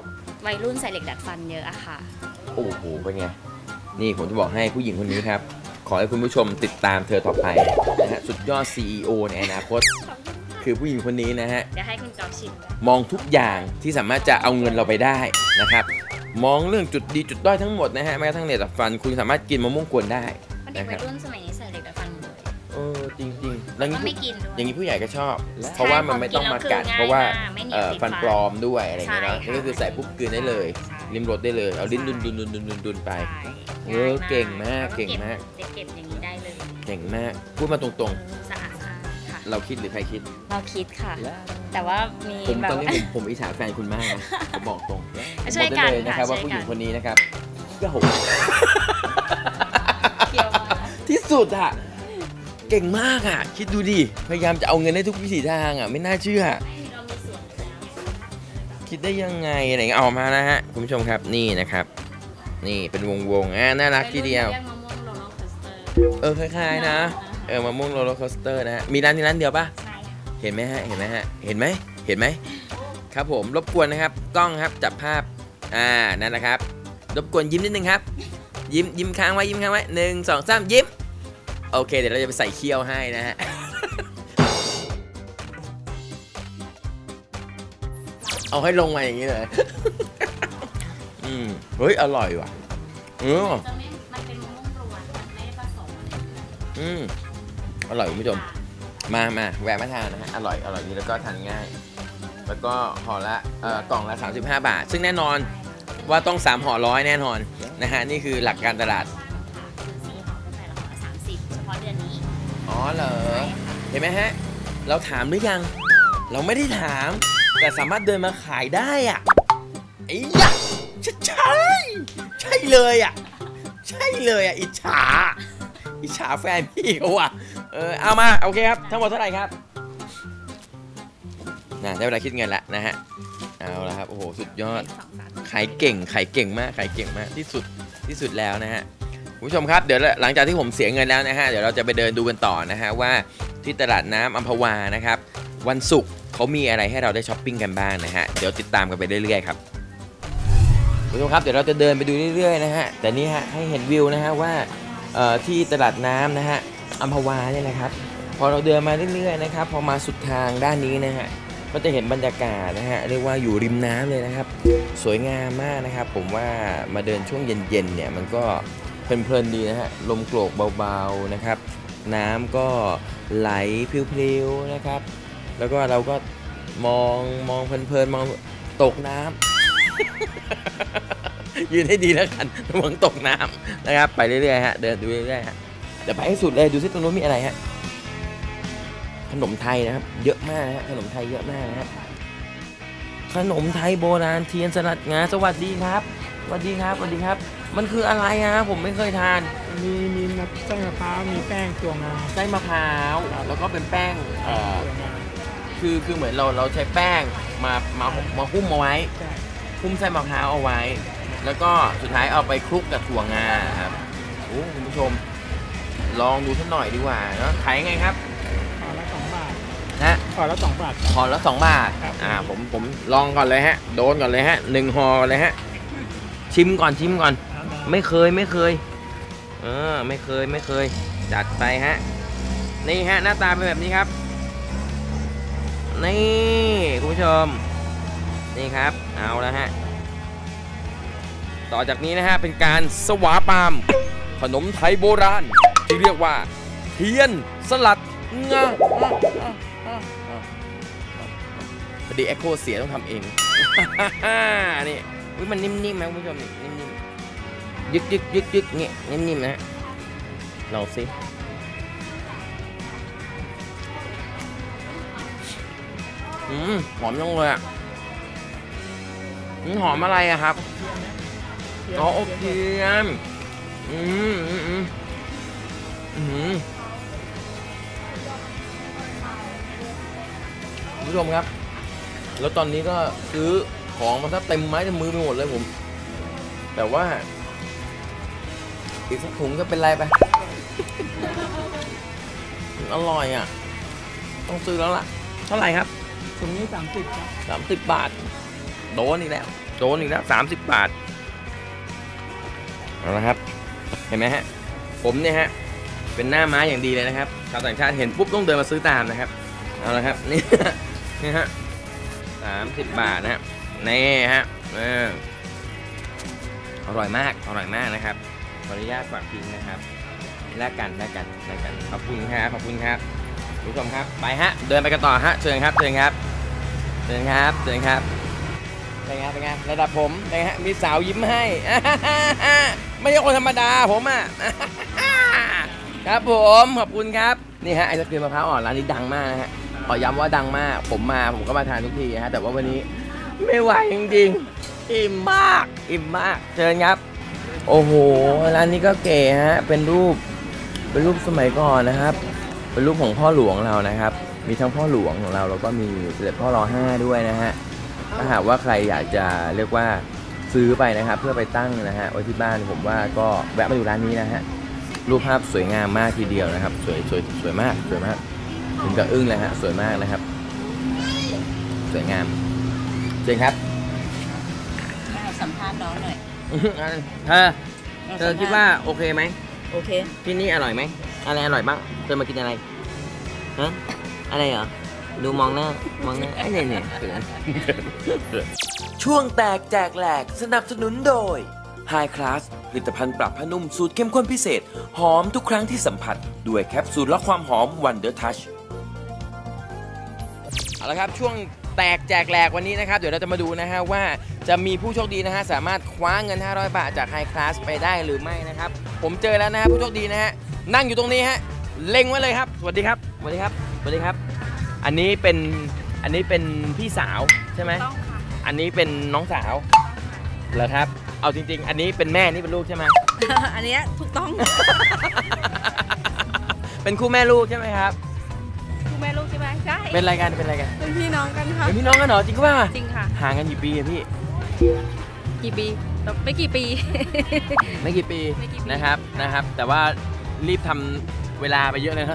วัยรุ่นใส่เหล็กดัดฟันเยอะอะค่ะโอ้โหเป็นไงนี่ผมจะบอกให้ผู้หญิงคนนี้ครับขอให้คุณผู้ชมติดตามเธอต่อไปนะฮะสุดยอด ซี อี โอ ในอนาคตคือผู้หญิงคนนี้นะฮะเดี๋ยวให้คุณกอล์ฟชิมมองทุกอย่างที่สามารถจะเอาเงินเราไปได้นะครับมองเรื่องจุดดีจุดด้อยทั้งหมดนะฮะแม้กระทั่งเหล็กดัดฟันคุณสามารถกินมะม่วงกวนได้เด็กวัยรุ่นสมัยนี้ใส่เหล็กดัดฟันหมดเลยเออจริงๆแล้วก็งี้ไม่กินด้วยอย่างนี้ผู้ใหญ่ก็ชอบ เพราะว่ามันไม่ต้องมากัดใช่เพราะว่าไม่เหนียวเอ่อติดฟัฟันนปลอมด้วยอะไรอย่างเงี้ยเนาะใช่ค่ะนี่ก็คือใส่ปุ๊บกลืนได้เลยใช่ริมรสได้เลยเอาลิ้นใช่ดุนดุนดุนดุนดุนดุนไปใช่เออเก่งมากแล้วเก่งมากเก็บเก็บอย่างนี้ได้เลยเก่งมากพูดมาตรงสะอาดสะอาดค่ะๆ เราคิดหรือใครคิดเราคิดค่ะ แต่ว่ามีผมแบตบอนนี้ผมผมอิจฉาแฟนคุณมากนะผมบอกตรงช่วยกันผมบอกได้เลยนะครับค่ะว่าช่วยกันผู้หญิงคนนี้นะครับก็โหเกี่ยวมาที่สุดอ่ะเก่งมากอ่ะคิดดูดิพยายามจะเอาเงินได้ทุกวิถีทางอ่ะไม่น่าเชื่อเรามีส่วนคิดได้ยังไงอะไรเงี้ยเอามานะฮะคุณผู้ชมครับนี่นะครับ นี่เป็นวงวงๆอ่ะน่ารักทีเดียวรีกมะม่วงโรลเลอร์โคสเตอร์เออคล้ายๆนะเออมะม่วงโรลเลอร์โคสเตอร์นะฮะมีร้านนี้ร้านเดียวปะใช่ค่ะเห็นไหมฮะเห็นไหมฮะเห็นไหมเห็นไหมครับผมรบกวนนะครับกล้องครับจับภาพอ่านั่นนะครับรบกวนยิ้มนิดนึงครับยิ้มยิ้มค้างไว้ยิ้มค้างไว้หนึ่งสองสามยิ้มโอเคเดี๋ยวเราจะไปใส่เคี้ยวให้นะฮะ เอาให้ลงมาอย่างนี้เลย อืมเฮ้ยอร่อยว่ะเออจะไม่มันเป็นมะม่วงรวนมันไม่ได้ผสมอะไรเลยอืมอร่อยคุณผู้ชมมามาแวะมาทานนะฮะอร่อยอร่อยดีแล้วก็ทานง่าย แล้วก็ห่อละเอ่อกล่องละสามสิบห้าบาท ซึ่งแน่นอนว่าต้องสามห่อร้อยแน่นอนนะฮะนี่คือหลักการตลาดค่ะคือสี่ห่อเป็นแต่ละห่อละสามสิบเฉพาะเดือนนี้อ๋อเหรอเห็นไหมฮะเราถามหรือยัง เราไม่ได้ถาม แต่สามารถเดินมาขายได้อ่ะไอ้ยะใช่ใช่เลยอ่ะใช่เลยอ่ะอิจฉาอิจฉาแฟนพี่เขาอ่ะเออเอามาโอเคครับทั้งหมดเท่าไหร่ครับนะได้เวลาคิดเงินละนะฮะเอาละครับโอ้โหสุดยอดขายเก่งขายเก่งมากขายเก่งมากที่สุดที่สุดแล้วนะฮะคุณผู้ชมครับเดี๋ยวหลังจากที่ผมเสียเงินแล้วนะฮะเดี๋ยวเราจะไปเดินดูกันต่อนะฮะว่าที่ตลาดน้ำอัมพวานะครับวันศุกร์เขามีอะไรให้เราได้ช้อปปิ้งกันบ้างนะฮะเดี๋ยวติดตามกันไปเรื่อยๆครับคุณผู้ชมครับเดี๋ยวเราจะเดินไปดูเรื่อยๆนะฮะแต่นี่ฮะให้เห็นวิวนะฮะว่าเอ่อที่ตลาดน้ำนะฮะอัมพวาเนี่ยนะครับพอเราเดินมาเรื่อยๆนะครับพอมาสุดทางด้านนี้นะฮะก็จะเห็นบรรยากาศนะฮะเรียกว่าอยู่ริมน้ำเลยนะครับสวยงามมากนะครับผมว่ามาเดินช่วงเย็นๆเนี่ยมันก็เพลินๆดีนะฮะลมโกรกเบาๆนะครับน้ำก็ไหลพริ้วๆนะครับแล้วก็เราก็มองมองเพลินๆมองตกน้ำ ยืนให้ดีแล้วกันระวังตกน้ำนะครับไปเรื่อยๆฮะเดินดูเรื่อยๆฮะเดี๋ยวไปให้สุดเลยดูซิตรงนู้นมีอะไรฮะขนมไทยนะครับเยอะมากนะฮะขนมไทยเยอะมากนะฮะขนมไทยโบราณเทียนสลัดงาสวัสดีครับสวัสดีครับสวัสดีครับมันคืออะไรฮะผมไม่เคยทานมีมีไส้มะพร้าวมีแป้งตัวงาไส้มะพร้าวแล้วก็เป็นแป้งเอ่อตัวงาคือคือเหมือนเราเราใช้แป้งมามามาหุ้มเอาไว้ใช่หุ้มไส้มะพร้าวเอาไว้ แล้วก็สุดท้ายเอาไปคลุกกับถั่วงาครับโอ้คุณผู้ชมลองดูสักหน่อยดีกว่าเนาะขายยังไงครับห่อละสองบาทฮะห่อละสองบาทห่อละสองบาทครับอ่าผมผมลองก่อนเลยฮะโดนก่อนเลยฮะหนึ่งห่อเลยฮะชิมก่อนชิมก่อน ไม่เคยไม่เคยเออไม่เคยไม่เคยจัดไปฮะนี่ฮะหน้าตาเป็นแบบนี้ครับนี่คุณผู้ชมนี่ครับเอาแล้วฮะต่อจากนี้นะฮะเป็นการสวาปามขนมไทยโบราณที่เรียกว่าเทียนสลัดงาพอดีเอ็กโคเสียต้องทำเอง นี่อุ๊ยมันนิ่มๆไหมคุณผู้ชมนี่นิ่มๆยึกยึกยึกยึกเงี้ยนิ่มๆนะลองสิอืมหอมจังเลยอ่ะอืมหอมอะไรอะครับอ๋ออบเทียมอืมอืมอืมอืมคุณผู้ชมครับแล้วตอนนี้ก็ซื้อของมาถ้าเต็มไม้เต็มมือไปหมดเลยผมแต่ว่าอีกสักถุงจะเป็นไรไป อร่อยอ่ะต้องซื้อแล้วล่ะเท่าไหร่ครับถุงนี้สามสิบครับสามสิบบาทโดนอีกแล้วโดโดนอีกแล้วสามสิบบาทเอาละครับเห็นไหมฮะผมเนี่ยฮะเป็นหน้าม้าอย่างดีเลยนะครับชาวต่างชาติเห็นปุ๊บต้องเดินมาซื้อตามนะครับเอาละครับนี่ นี่ฮะสามสิบบาทนะนี่ฮะอร่อยมากอร่อยมากนะครับขออนุญาตฝากทิ้งนะครับแลกกันแลกกันแลกกันขอบคุณครับขอบคุณครับผู้ชมครับไปฮะเดินไปกันต่อฮะเชิญครับเชิญครับเชิญครับเชิญครับเป็นไงเป็นไงระดับผมเป็นไงฮะมีสาวยิ้มให้ ไม่ใช่คนธรรมดาผมอ่ะ ครับผมขอบคุณครับนี่ฮะไอศกรีมมะพร้าวอ่อนร้านนี้ดังมากนะฮะขอย้ำว่าดังมากผมมาผมก็มาทานทุกทีฮะแต่ว่าวันนี้ไม่ไหวจริงๆอิ่มมากอิ่มมากเชิญครับโอ้โหร้านนี้ก็เก๋ฮะเป็นรูปเป็นรูปสมัยก่อนนะครับเป็นรูปของพ่อหลวงเรานะครับมีทั้งพ่อหลวงของเราแล้วก็มีเสด็จพ่อรอห้าด้วยนะฮะถ้าหากว่าใครอยากจะเรียกว่าซื้อไปนะครับเพื่อไปตั้งนะฮะไว้ที่บ้านผมว่าก็แวะมาดูร้านนี้นะฮะรูปภาพสวยงามมากทีเดียวนะครับสวยสวยสวยมากสวยมากถึงกับอึ้งเลยฮะสวยมากนะครับสวยงามเชิญครับสัมภาษณ์น้องหน่อยเธอเธอคิดว่าโอเคไหมโอเคที่นี่อร่อยไหมอะไรอร่อยบ้างเธอมากินอะไรฮะอะไรเหรอดูมองหน้ามองหน้าไอ้เนี่ยเนี่ยช่วงแตกแจกแหลกสนับสนุนโดย High Class ผลิตภัณฑ์ปรับผ้านุ่มสูตรเข้มข้นพิเศษหอมทุกครั้งที่สัมผัสด้วยแคปซูลและความหอม Wonder Touch เอาละครับช่วงแตกแจกแหลกวันนี้นะครับเดี๋ยวเราจะมาดูนะฮะว่าจะมีผู้โชคดีนะฮะสามารถคว้าเงินห้าร้อยบาทจาก High Class ไปได้หรือไม่นะครับผมเจอแล้วนะฮะผู้โชคดีนะฮะนั่งอยู่ตรงนี้ฮะเล็งไว้เลยครับสวัสดีครับสวัสดีครับสวัสดีครับอันนี้เป็นอันนี้เป็นพี่สาวใช่ไหมต้องค่ะอันนี้เป็นน้องสาวเหรอครับเอาจริงๆอันนี้เป็นแม่นี่เป็นลูกใช่ไหมอันนี้ถูกต้องเป็นคู่แม่ลูกใช่ไหมครับคุณแม่ลูกใช่ไหมใช่เป็นอะไรกันเป็นอะไรกันเป็นพี่น้องกันค่ะเป็นพี่น้องกันเหรอจริงป่ะจริงค่ะห่างกันกี่ปีอะพี่กี่ปีไม่กี่ปีไม่กี่ปีไม่กี่ปีนะครับนะครับ แต่ว่ารีบทำเวลาไปเยอะเลยครับ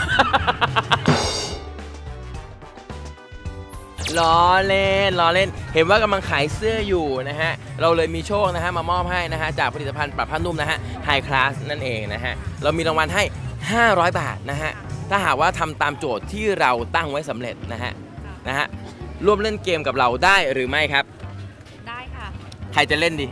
ล้อเล่นล้อเล่นเห็นว่ากำลังขายเสื้ออยู่นะฮะเราเลยมีโชคนะฮะมามอบให้นะฮะจากผลิตภัณฑ์ปรับผ้านุ่มนะฮะ High Class นั่นเองนะฮะเรามีรางวัลให้ห้าร้อยบาทนะฮะถ้าหากว่าทำตามโจทย์ที่เราตั้งไว้สำเร็จนะฮะนะฮะร่วมเล่นเกมกับเราได้หรือไม่ครับได้ค่ะใครจะเล่นดี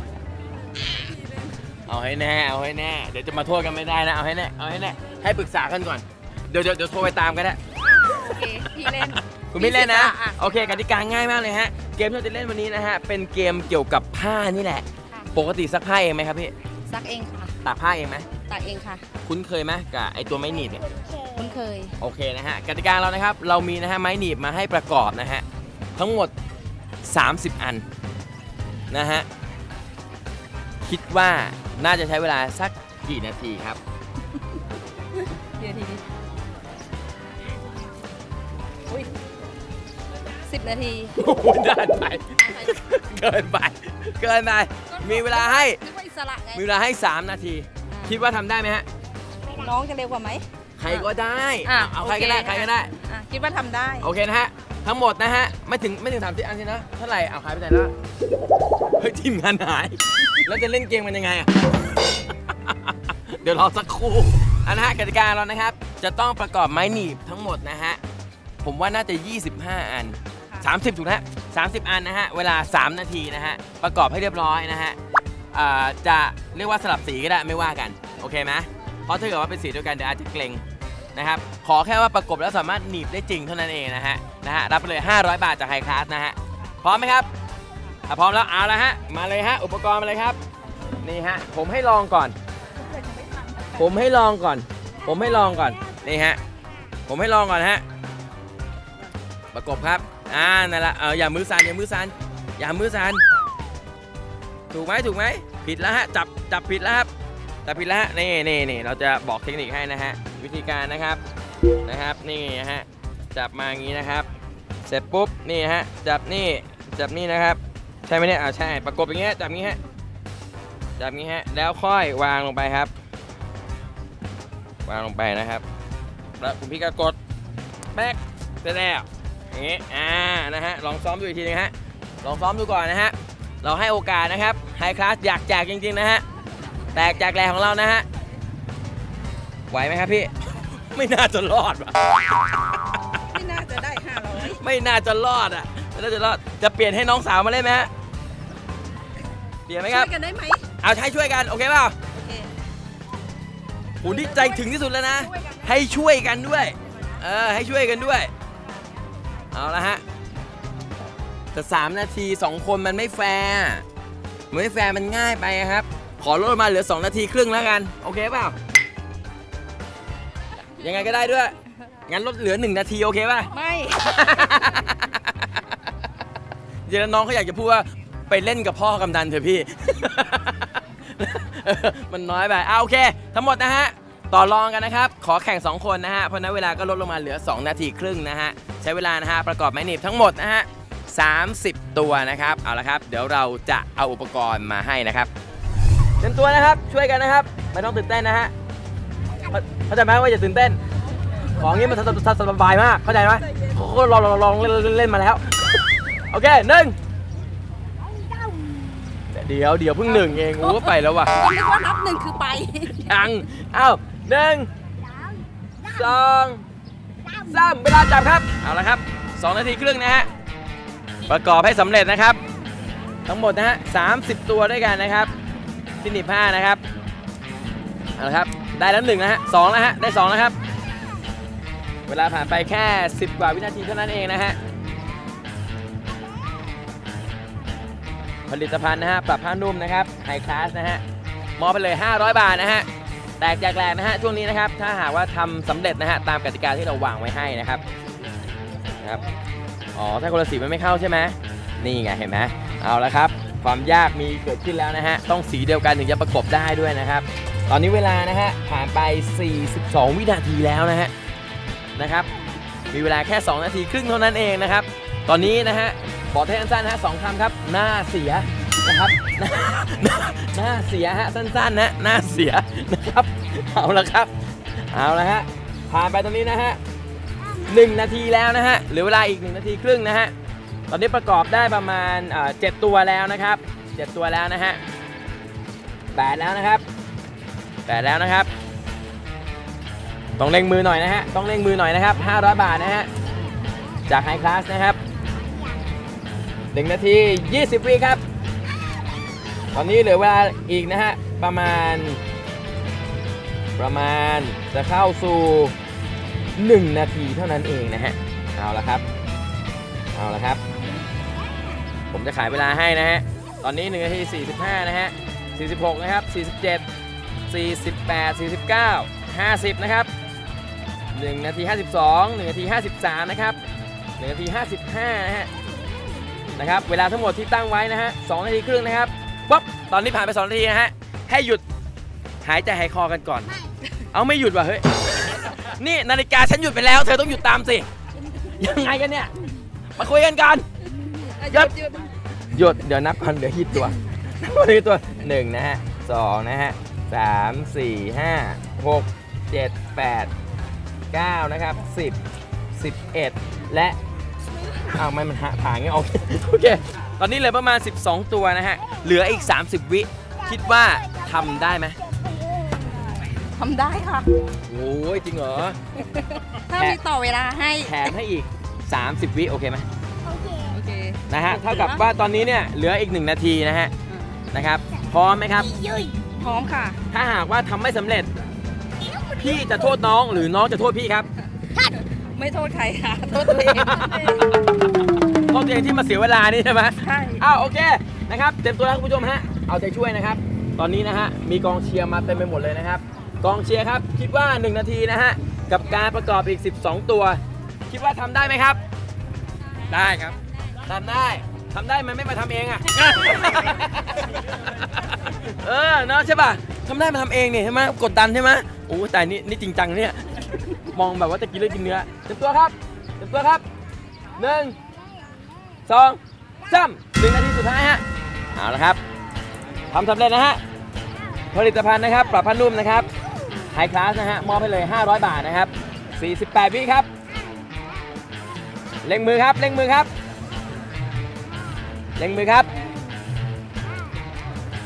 เอาให้แน่เอาให้แน่เดี๋ยวจะมาโทษกันไม่ได้นะเอาให้แน่เอาให้แน่ให้ปรึกษากันก่อนเดี๋ยวเดี๋ยวเดี๋ยวโทรไปตามกันนะโอเคพี่เล่นคุณไม่เล่นนะโอเคกติกาง่ายมากเลยฮะเกมที่เราจะเล่นวันนี้นะฮะเป็นเกมเกี่ยวกับผ้านี่แหละปกติซักผ้าเองไหมครับพี่ซักเองค่ะตากผ้าเองไหมตากเองค่ะคุ้นเคยไหมกับไอตัวไม้หนีบเนี่ยคุ้นเคยโอเคนะฮะกติกาเรานะครับเรามีนะฮะไม้หนีบมาให้ประกอบนะฮะทั้งหมดสามสิบอันนะฮะคิดว่าน่าจะใช้เวลาสักกี่นาทีครับกี่นาทีอุ้ยสิบนาทีโอ้โหได้ไปเกินไปเกินไปมีเวลาให้มีเวลาให้สามนาทีคิดว่าทำได้ไหมฮะน้องจะเร็วกว่าไหมใครก็ได้เอาใครก็ได้ใครก็ได้คิดว่าทำได้โอเคนะฮะทั้งหมดนะฮะไม่ถึงไม่ถึงสามสิบอันสินะเท่าไหร่เอาใครไปไหนแล้วเฮ้ยทีมงานหายแล้วจะเล่นเกมกันยังไงอ่ะเดี๋ยวรอสักครู่อันนะฮะกติกาเรานะครับจะต้องประกอบไม้หนีบทั้งหมดนะฮะผมว่าน่าจะยี่สิบห้าอันสามสิบถูกนะสามสิบอันนะฮะเวลาสามนาทีนะฮะประกอบให้เรียบร้อยนะฮะจะเรียกว่าสลับสีก็ได้ไม่ว่ากันโอเคไหมเพราะถ้าเกิดว่าเป็นสีเดียวกันเดี๋ยวอาจจะเกรงนะครับขอแค่ว่าประกบแล้วสามารถหนีบได้จริงเท่านั้นเองนะฮะนะฮะรับไปเลยห้าร้อยบาทจาก High Class นะฮะพร้อมไหมครับถ้าพร้อมแล้วเอาละฮะมาเลยฮะอุปกรณ์มาเลยครับนี่ฮะผมให้ลองก่อนผมให้ลองก่อนผมให้ลองก่อนนี่ฮะผมให้ลองก่อนฮะประกบครับอ่านั่นแหละเอออย่ามือสั่นอย่ามือสั่นอย่ามือสั่นถูกไหมถูกไหมผิดแล้วฮะจับจับผิดแล้วครับจับผิดแล้วฮะนี่นี่นี่เราจะบอกเทคนิคให้นะฮะวิธีการนะครับนะครับนี่ฮะจับมาอย่างนี้นะครับเสร็จปุ๊บนี่ฮะจับนี่จับนี่นะครับใช่ไหมเนี่ยอ่าใช่ประกบอย่างเงี้ยจับงี้ฮะจับงี้ฮะแล้วค่อยวางลงไปครับวางลงไปนะครับแล้วคุณพี่ก็กดแป๊กเสร็จแล้วอย่างงี้อ่านะฮะลองซ้อมดูอีกทีนึงฮะลองซ้อมดูก่อนนะฮะเราให้โอกาสนะครับไฮคลาสอยากแจกจริงๆนะฮะแตกจากแรงของเรานะฮะไหวไหมครับพี่ ไม่น่าจะรอดว่ะไม่น่าจะได้ห้าร้อยไม่น่าจะรอดอ่ะไม่น่าจะรอดจะเปลี่ยนให้น้องสาวมาเล่นไหมฮะเปลี่ยนไหมคช่รัวบยกันได้ไหมเอาใช้ช่วยกันโอเคเปล่าโอเคโหนี่ใจถึงที่สุดแล้วนะ ให้ช่วยกันด้วยเออให้ช่วยกันด้วยเอาละฮะแต่สามนาทีสองคนมันไม่แฟร์มันไม่แฟร์มันง่ายไปครับขอลดมาเหลือสองนาทีครึ่งแล้วกันโอเคเปล่ายังไงก็ได้ด้วยงั้นลดเหลือหนึ่งนาทีโอเคป่ะไม่เดี๋ยวน้องเขาอยากจะพูดว่าไปเล่นกับพ่อกำนันเถอะพี่ มันน้อยไปอ่าโอเคทั้งหมดนะฮะต่อรองกันนะครับขอแข่งสองคนนะฮะเพราะนั้นเวลาก็ลดลงมาเหลือสองนาทีครึ่งนะฮะใช้เวลานะฮะประกอบไม้หนีบทั้งหมดนะฮะสามสิบตัวนะครับเอาละครับเดี๋ยวเราจะเอาอุปกรณ์มาให้นะครับเตรียมตัวนะครับช่วยกันนะครับไม่ต้องตื่นเต้นนะฮะเข้าใจไหมว่าอย่าตื่นเต้นของนี้มันสบายมากเข้าใจไหมเขาก็ลองลองเล่นเล่นมาแล้วโอเคหนึ่งเดี๋ยวเดี๋ยวเพิ่งหนึ่งเองโอ้ไปแล้วว่ะนึกว่านับหนึ่งคือไปยังเอ้าหนึ่งสองสามเวลาจับครับเอาละครับสองนาทีครึ่งนะฮะประกอบให้สำเร็จนะครับทั้งหมดนะฮะสามสิบตัวด้วยกันนะครับที่หนีบผ้านะครับเอาละครับได้แล้วหนึ่งนะฮะสองแล้วฮะได้สองแล้วครับเวลาผ่านไปแค่สิบกว่าวินาทีเท่านั้นเองนะฮะผลิตภัณฑ์นะฮะปรับผ้านุ่มนะครับไฮคลาสนะฮะมอบไปเลยห้าร้อยบาทนะฮะแตกแจกแรงนะฮะช่วงนี้นะครับถ้าหากว่าทำสำเร็จนะฮะตามกติกาที่เราวางไว้ให้นะครับนะครับอ๋อถ้าคนละสีมันไม่เข้าใช่ไหมนี่ไงเห็นไหมเอาละครับความยากมีเกิดขึ้นแล้วนะฮะต้องสีเดียวกันถึงจะประกบได้ด้วยนะครับตอนนี้เวลานะฮะผ่านไปสี่สิบสองวินาทีแล้วนะฮะนะครับมีเวลาแค่สองนาทีครึ่งเท่านั้นเองนะครับตอนนี้นะฮะบอกให้สั้นๆนะฮะสองคำครับหน้าเสียนะครับหน้าหน้าเสียฮะสั้นๆนะหน้าเสียนะครับเอาละครับเอาละฮะผ่านไปตรงนี้นะฮะหนึ่งนาทีแล้วนะฮะเหลือเวลาอีกหนึ่งนาทีครึ่งนะฮะตอนนี้ประกอบได้ประมาณเจ็ดตัวแล้วนะครับเจ็ดตัวแล้วนะฮะแปดแล้วนะครับแปดแล้วนะครับต้องเร่งมือหน่อยนะฮะต้องเร่งมือหน่อยนะครับห้าร้อยบาทนะฮะจากไฮคลาสนะครับหนึ่งนาทียี่สิบวิครับตอนนี้เหลือเวลาอีกนะฮะประมาณประมาณจะเข้าสู่หนึ่งนาทีเท่านั้นเองนะฮะเอาละครับเอาละครับผมจะขายเวลาให้นะฮะตอนนี้หนึ่งนาทีสี่สิบห้านะฮะสี่สิบหกนะครับสี่สิบเจ็ด สี่สิบแปด สี่สิบเก้า ห้าสิบนะครับหนึ่งนาทีห้าสิบสอง หนึ่งนาทีห้าสิบสามนะครับหนึ่งนาทีห้าสิบห้านะฮะนะครับเวลาทั้งหมดที่ตั้งไว้นะฮะสองนาทีครึ่งนะครับป๊บตอนนี้ผ่านไปสองนาทีนะฮะให้หยุดหายใจหายคอกันก่อนเอาไม่หยุดว่ะเฮ้ยนี่นาฬิกาฉันหยุดไปแล้วเธอต้องหยุดตามสิยังไงกันเนี่ยมาคุยกันก่อนหยุดหยุดเดี๋ยวนับก่อนเดี๋ยวหิดตัวนับก่อนหิดตัวหนึ่งนะฮะสองนะฮะสามสี่ห้าหกเจ็ดแปดเก้านะครับสิบสิบเอ็ดและอ้าวไม่มันหาผ่านงี้โอเคโอเคตอนนี้เหลือประมาณสิบสองตัวนะฮะเหลืออีกสามสิบวิคิดว่าทำได้ไหมทำได้ค่ะโอ้ยจริงเหรอถ้ามีต่อเวลาให้แถมให้อีกสามสิบวิโอเคไหมโอเคนะฮะเท่ากับว่าตอนนี้เนี่ยเหลืออีกหนึ่งนาทีนะฮะนะครับพร้อมไหมครับพร้อมค่ะถ้าหากว่าทำไม่สำเร็จพี่จะโทษน้องหรือน้องจะโทษพี่ครับไม่โทษใครค่ะ โทษตัวเองโทษตัวเองที่มาเสียเวลานี่ใช่ไหมใช่อ้าวโอเคนะครับเต็มตัวแล้วคุณผู้ชมฮะเอาใจช่วยนะครับตอนนี้นะฮะมีกองเชียร์มาเต็มไปหมดเลยนะครับกองเชียร์ครับคิดว่าหนึ่งนาทีนะฮะกับการประกอบอีกสิบสองตัวคิดว่าทำได้ไหมครับได้ครับทำได้ทำได้มันไม่มาทำเองอ่ะ เออเนาะใช่ป่ะทำได้มาทำเองนี่ใช่ไหมกดดันใช่ไหมโอ้แต่นี่นี่จริงจังเนี่ยมองแบบว่าจะกินเลือดกินเนื้อเต็มตัวครับเต็มตัวครับหนึ่งสองสามหนึ่งนาทีสุดท้ายฮะเอาละครับทำสำเร็จนะฮะผลิตภัณฑ์นะครับปรับผ้านุ่มนะครับไฮคลาสนะฮะมอบให้เลยห้าร้อยบาทนะครับสี่สิบแปดวิครับเล็งมือครับเล็งมือครับเล็งมือครับ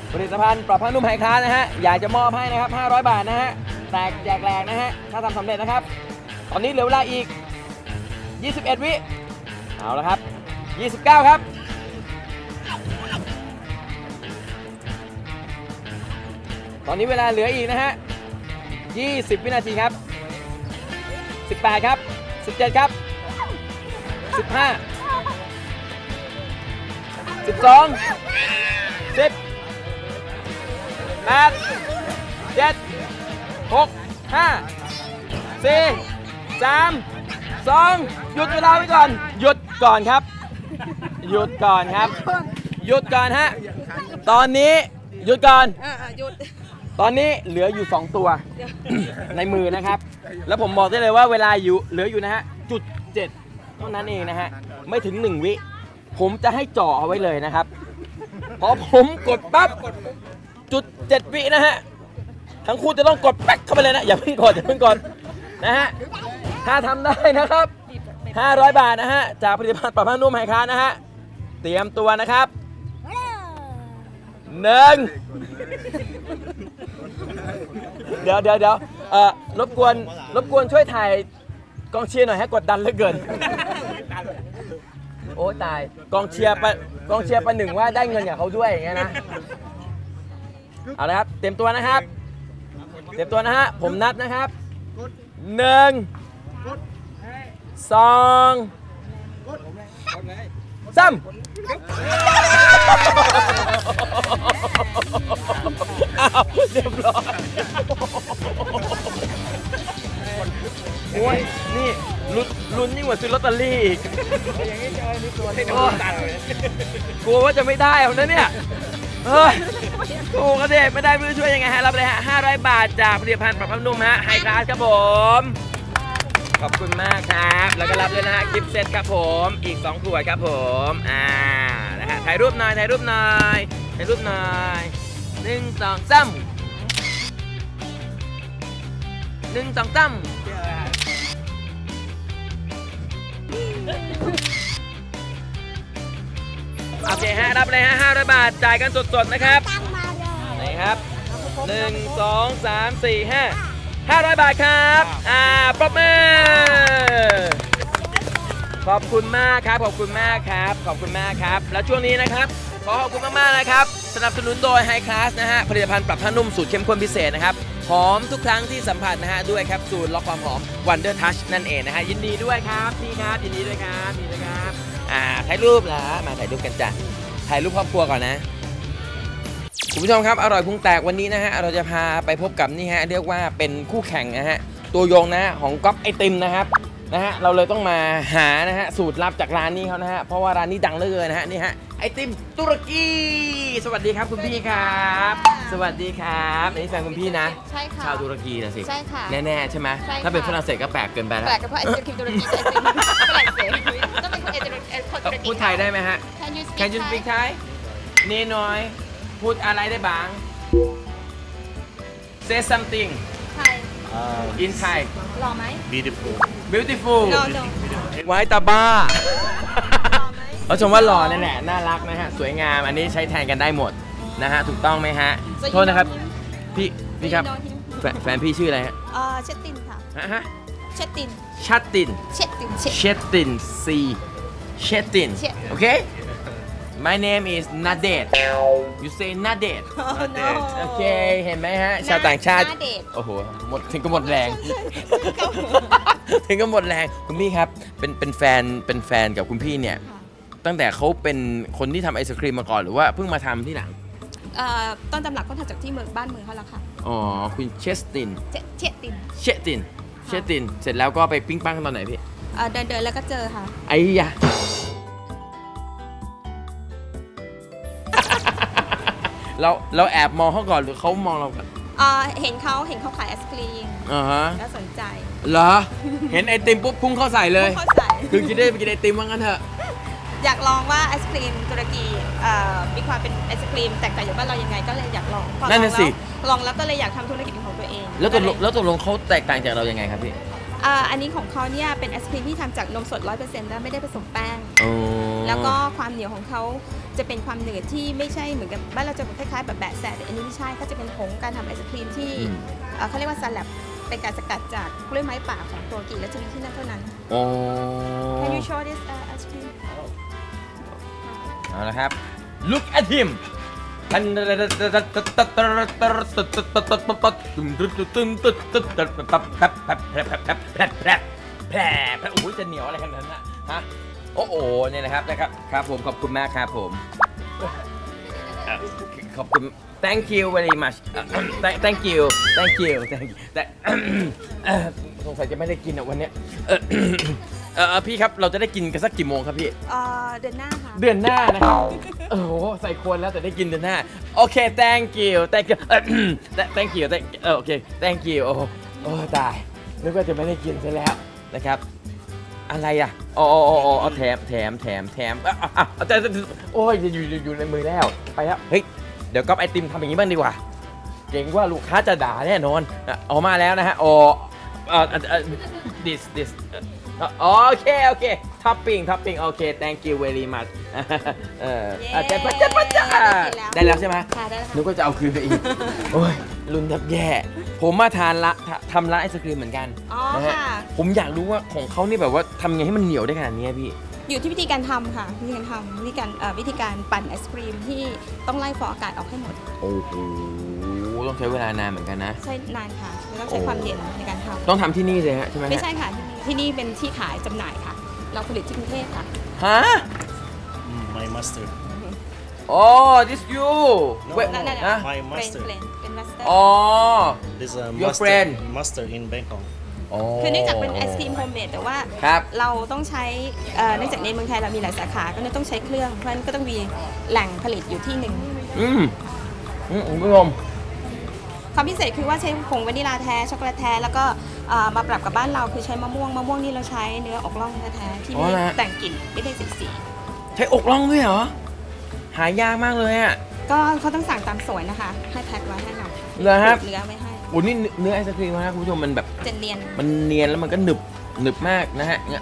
ผลิตภัณฑ์ปรับผ้านุ่มไฮคลาสนะฮะอยากจะมอบให้นะครับห้าร้อยบาทนะฮะแตกแจกแหลกนะฮะถ้าทำสำเร็จนะครับตอนนี้เหลือเวลาอีกยี่สิบเอ็ดวิเอาละครับยี่สิบเก้าครับตอนนี้เวลาเหลืออีกนะฮะยี่สิบวินาทีครับสิบแปดครับสิบเจ็ดครับสิบห้าสิบสองสิบแปดเจ็ดหกห้าสี่สามสองหยุดเวลาไว้ก่อนหยุดก่อนครับหยุดก่อนครับหยุดก่อนฮะตอนนี้หยุดก่อนอ่าหยุดตอนนี้เหลืออยู่สองตัว ในมือนะครับแล้วผมบอกได้เลยว่าเวลาอยู่เหลืออยู่นะฮะจุดเจ็ดเท่านั้นเองนะฮะไม่ถึงหนึ่งวิผมจะให้จ่อเอาไว้เลยนะครับพอผมกดปั๊บจุดเจ็ดวินะฮะทั้งคู่จะต้องกดแป๊กเข้าไปเลยนะอย่าเพิ่งกดอย่าเพิ่งกดนะฮะถ้าทำได้นะครับห้าร้อยบาทนะฮะจากผลิตภัณฑ์ปรับผ้านุ่มไฮคลาสนะฮะเตรียมตัวนะครับหนึ่งเดี๋ยวเดี๋ยวเดี๋ยวเอ่อรบกวนรบกวนช่วยถ่ายกองเชียร์หน่อยให้กดดันเหลือเกินโอ้ตายกองเชียร์ปะกองเชียร์ประหนึ่งว่าได้เงินกับเขาด้วยอย่างเงี้ยนะเอาละครับเตรียมตัวนะครับเตรียมตัวนะฮะผมนับนะครับหนึ่งสองสามอ้าวเรียบร้อยโอ้ยนี่ลุ้นลุ้นยิ่งกว่าซื้อลอตเตอรี่อีกอย่างนี้เจอนี่ตัวที่โดนตัดเลยกลัวว่าจะไม่ได้เอานะเนี่ยเฮ้ยถูกกันดิไม่ได้ไม่รู้ช่วยยังไงฮะรับเลยฮะห้าร้อยบาทจากผลิตภัณฑ์ปรับผ้านุ่มฮะไฮคลาสครับผมขอบคุณมากครับแล้วก็รับเลยนะฮะกิฟต์เซตครับผมอีกสองขวดครับผมอ่านะฮะถ่ายรูปหน่อยถ่ายรูปหน่อยถ่ายรูปหน่อยหนึ่งสองสามหนึ่งสองสามโอเคฮะรับเลยฮะห้าร้อยบาทจ่ายกันสดๆนะครับไหนครับหนึ่งสองสามสี่ห้าห้าร้อยบาทครับอ่าปรบมือขอบคุณมากครับขอบคุณมากครับขอบคุณมากครับแล้วช่วงนี้นะครับขอขอบคุณมากๆนะครับสนับสนุนโดยไฮคลาสนะฮะผลิตภัณฑ์ปรับผ้านุ่มสูตรเข้มข้นพิเศษนะครับหอมทุกครั้งที่สัมผัสนะฮะด้วยครับสูตรล็อกความหอม Wonder Touch นั่นเองนะฮะยินดีด้วยครับพี่ครับยินดีด้วยครับยินดีด้วยครับอ่าถ่ายรูปนะมาถ่ายรูปกันจ้ะถ่ายรูปครอบครัวก่อนนะคุณผู้ชมครับอร่อยพุงแตกวันนี้นะฮะเราจะพาไปพบกับนี่ฮะเรียกว่าเป็นคู่แข่งนะฮะตัวยงนะฮะของก๊อฟไอติมนะครับนะฮะเราเลยต้องมาหานะฮะสูตรลับจากร้านนี้เขานะฮะเพราะว่าร้านนี้ดังเหลือเกินนะฮะนี่ฮะไอติมตุรกีสวัสดีครับคุณพี่ครับสวัสดีครับนี่แฟนคุณพี่นะใช่ค่ะชาวตุรกีนะสิใช่ค่ะแน่ๆใช่ไหมใช่ค่ะถ้าเป็นฝรั่งเศสก็แปลกเกินไปแล้วแปลกกับเพราะไอศครีมตุรกีใช่ไหมฝรั่งเศสต้องเป็นคนเอเจนต์คนตุรกีพูดไทยได้ไหมฮะ Can you speak Can you speak Thai นี่น้อยพูดอะไรได้บ้าง Say something ไทย in Thai หล่อไหม beautiful beautiful หล่อหล่อไว้ตาบ้าเขาชมว่าหล่อนั่นแหละน่ารักนะฮะสวยงามอันนี้ใช้แทนกันได้หมดนะฮะถูกต้องไหมฮะโทษนะครับพี่พี่ครับแฟนแฟนพี่ชื่ออะไรฮะเอ่อเชตตินค่ะฮะฮะเชตตินชัดตินเชตตินเชตเชตตินซีเชตติน Chet โอเค My name is Nadet you say Nadet โอเคเห็นไหมฮะชาวต่างชาติหน้าเดทโอ้โหหมดถึงก็หมดแรง ถึงก็หมดแรงคุณพี่ครับเป็นเป็นแฟนเป็นแฟนกับคุณพี่เนี่ยตั้งแต่เขาเป็นคนที่ทำไอศครีมมาก่อนหรือว่าเพิ่งมาทำที่หลังเอ่อต้นตำรับก็ทำจากที่เมืองบ้านเมืองเขาละค่ะอ๋อคุณเชสตินเชเชตตินเชสตินเชสตินเสร็จแล้วก็ไปปิ้งปังตอนไหนพี่เอ่อเดินเดินแล้วก็เจอค่ะไอ้ยะ เราเราแอบมองเขาก่อนหรือเขามองเราก่อนเอ่อเห็นเขาเห็นเขาขายไอศครีมอ่าฮะแล้วสนใจเหรอ เห็นไอติมปุ๊บพุ่งเข้าใส่เลยเขาใส่คือจะได้ไปกินไอติมว่างั้นเถอะอยากลองว่าไอศครีมตุรกีเอ่อมีความเป็นไอศครีมแตกต่างจากบ้านเรายังไงก็เลยอยากลองพอลนั่องนแล้วน่ะสิลองแล้วก็เลยอยากทำธุรกิจของตัวเองแล้วตกลงก็เยแล้วตกลงเขาแตกต่างจากเรายังไงครับพี่เอ่ออันนี้ของเขาเนี่ยเป็นไอศครีมที่ทำจากนมสด ร้อยเปอร์เซ็นต์ แล้วไม่ได้ผสมแป้งอ๋อแล้วก็ความเหนียวของเขาจะเป็นความหนืดที่ไม่ใช่เหมือนกับบ้านเราจะคล้ายๆแบบแบะแสแต่อันนี้ไม่ใช่เขาจะเป็นผงการทำไอศครีมที่อืมเอ่อเขาเรียกว่าสลับเป็นการสกัดจากกล้วยไม้ป่าของตุรกีและจะมีที่นั่นเท่านั้นโอ้ Can you show this uh, ice cream เอาละครับ look at him ทันแผลแผลโอ้ยจะเหนียวอะไรขนาดนั้นนะฮะโอ้โหเนี่ยนะครับนะครับครับผมขอบคุณมากครับผมขอบคุณ thank you very much thank you thank you thank you แต่สงสัยจะไม่ได้กินอ่ะวันเนี้ยเออพี่ครับเราจะได้กินกันสักกี่โมงครับพี่เอ่อเดือนหน้าค่ะเดือนหน้านะครับ โอ้โหใส่ควรแล้วแต่ได้กินเดือนหน้าโอเค thank you thank you thank you thank เออโอเค thank you โอ้โอ้ตายนึกว่าจะไม่ได้กินซะแล้วนะครับอะไรอ่ะอ๋ออ๋ออ๋อแถมแถมแถมแถมอ่ะอ่ะแต่โอ้ยอยู่อยู่ในมือแล้วไปแล้วเฮ้ยเดี๋ยวก๊อฟไอติมทำอย่างนี้บ้างดีกว่าเก่งว่าลูกค้าจะด่าแน่นอนออกมาแล้วนะฮะอ๋อเอ่อ this this โอเคโอเคท็อปปิ้งท็อปปิ้งโอเค thank you very much เออเจ๊ปะเจ๊ปะจ้าได้แล้วใช่ไหมค่ะได้แล้วค่ะนึกว่าจะเอาคืนไปอีกโอ้ยรุนทับแย่ผมมาทานละทำร้านไอศครีมเหมือนกันอ๋อนะฮะค่ะผมอยากรู้ว่าของเขานี่แบบว่าทำไงให้มันเหนียวได้ขนาดนี้พี่อยู่ที่วิธีการทำค่ะวิธีการทำวิธีการเอ่อวิธีการปั่นไอศครีมที่ต้องไล่ฟองอากาศออกให้หมดโอ้โหต้องใช้เวลานานเหมือนกันนะใช้นานค่ะแล้วต้องใช้ความเย็นในการทำต้องทำที่นี่เลยฮะใช่ไหมฮะไม่ใช่ค่ะที่นี่ที่นี่เป็นที่ขายจำหน่ายค่ะ เราผลิตที่กรุงเทพค่ะฮะ My mustard. โอ้ this you No, Wait, no, no, no. นะ My เป็น mustard. เป็นเป็นมัสเตอร์อ๋อ This is a Your mustard, friend. mustard in Bangkok. อ๋อคือเนื่องจากเป็นไอศครีมโฮมเมดแต่ว่าครับเราต้องใช้เอ่อเนื่องจากในเมืองไทยเรามีหลายสาขาก็เลยต้องใช้เครื่องเพราะฉะนั้นก็ต้องมีแหล่งผลิตอยู่ที่หนึ่งอืมอืมคุณผู้ชมความพิเศษคือว่าใช้ผงวานิลาแท้ช็อกโกแลตแท้แล้วก็เอ่อมาปรับกับบ้านเราคือใช้มะม่วงมะม่วงนี่เราใช้เนื้ออกล่องแท้ๆที่อ๋ไม่อเหรอฮะแต่งกลิ่นไม่ได้สีสีใช้อกล่องด้วยเหรอ หายากมากเลยอ่ะก็เขาต้องสั่งตามสวนนะคะให้แพ็คไว้ให้เราเหรอครับเนื้อไว้ให้โอ้นี่เนื้อไอศครีมนะคุณผู้ชมมันแบบเจนเนียนมันเนียนแล้วมันก็หนึบหนึบมากนะฮะเนี่ย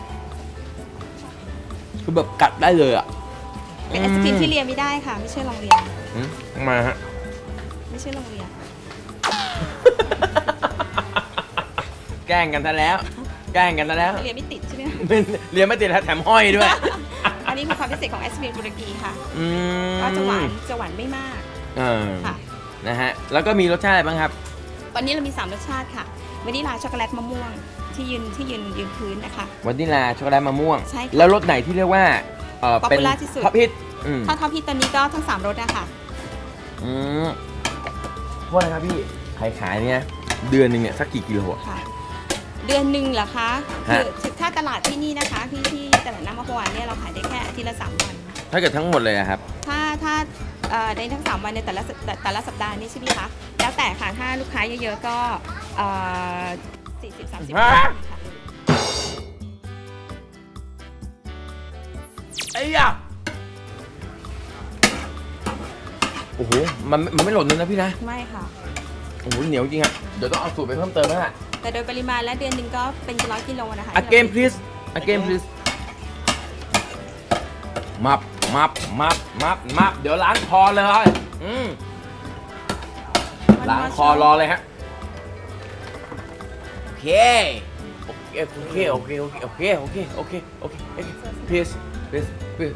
คือแบบกัดได้เลยอ่ะเป็นไอศครีมที่เลียไม่ได้ค่ะ ไม่ใช่โรงเรียนอืมมาฮะไม่ใช่โรงเรียนแกล้งกันซะแล้ว แกล้งกันซะแล้วเรียนไม่ติดใช่ไหมเรียนไม่ติดแล้วแถมห้อยด้วยอันนี้คือความพิเศษของไอศครีมตุรกีค่ะอืมก็จะหวานจะหวานไม่มากเออค่ะนะฮะแล้วก็มีรสชาติอะไรบ้างครับตอนนี้เรามีสามรสชาติค่ะวานิลาช็อกโกแลตมะม่วงที่ยืนที่ยืนยืนพื้นนะคะวานิลาช็อกโกแลตมะม่วงใช่ค่ะแล้วรสไหนที่เรียกว่าเออเป็น Popular ที่สุดท็อปฮิตอืมถ้าท็อปฮิตตอนนี้ก็ทั้งสามรสนะคะอืมโทษนะครับพี่ขายขายเนี่ยเดือนหนึ่งเนี่ยสักกี่กิโลอะค่ะ เดือนหนึ่งเหรอคะฮะคือถ้าตลาดที่นี่นะคะที่ที่ตลาดน้ำมะพร้าวเนี่ยเราขายได้แค่อาทิตย์ละสามวันถ้าเกิดทั้งหมดเลยอะครับถ้าถ้าเอ่อในทั้งสามวันในแต่ละแต่แต่ละสัปดาห์นี่ใช่ไหมคะแล้วแต่ค่ะถ้าลูกค้าเยอะๆก็สี่สิบสามสิบฮะค่ะไอ้ยะโอ้โหมันมันไม่หล่นเลยนะพี่นะไม่ค่ะโอ้โหเหนียวจริงอะเดี๋ยวต้องเอาสูตรไปเพิ่มเติมแล้วอะแต่โดยปริมาณและเดือนหนึ่งก็เป็นร้อยกิโลนะคะ again please again please มับมับมับมับมับเดี๋ยวล้างคอเลยอืมล้างคอรอเลยฮะโอเคโอเคโอเคโอเคโอเคโอเคโอเคโอเคโอเค please please please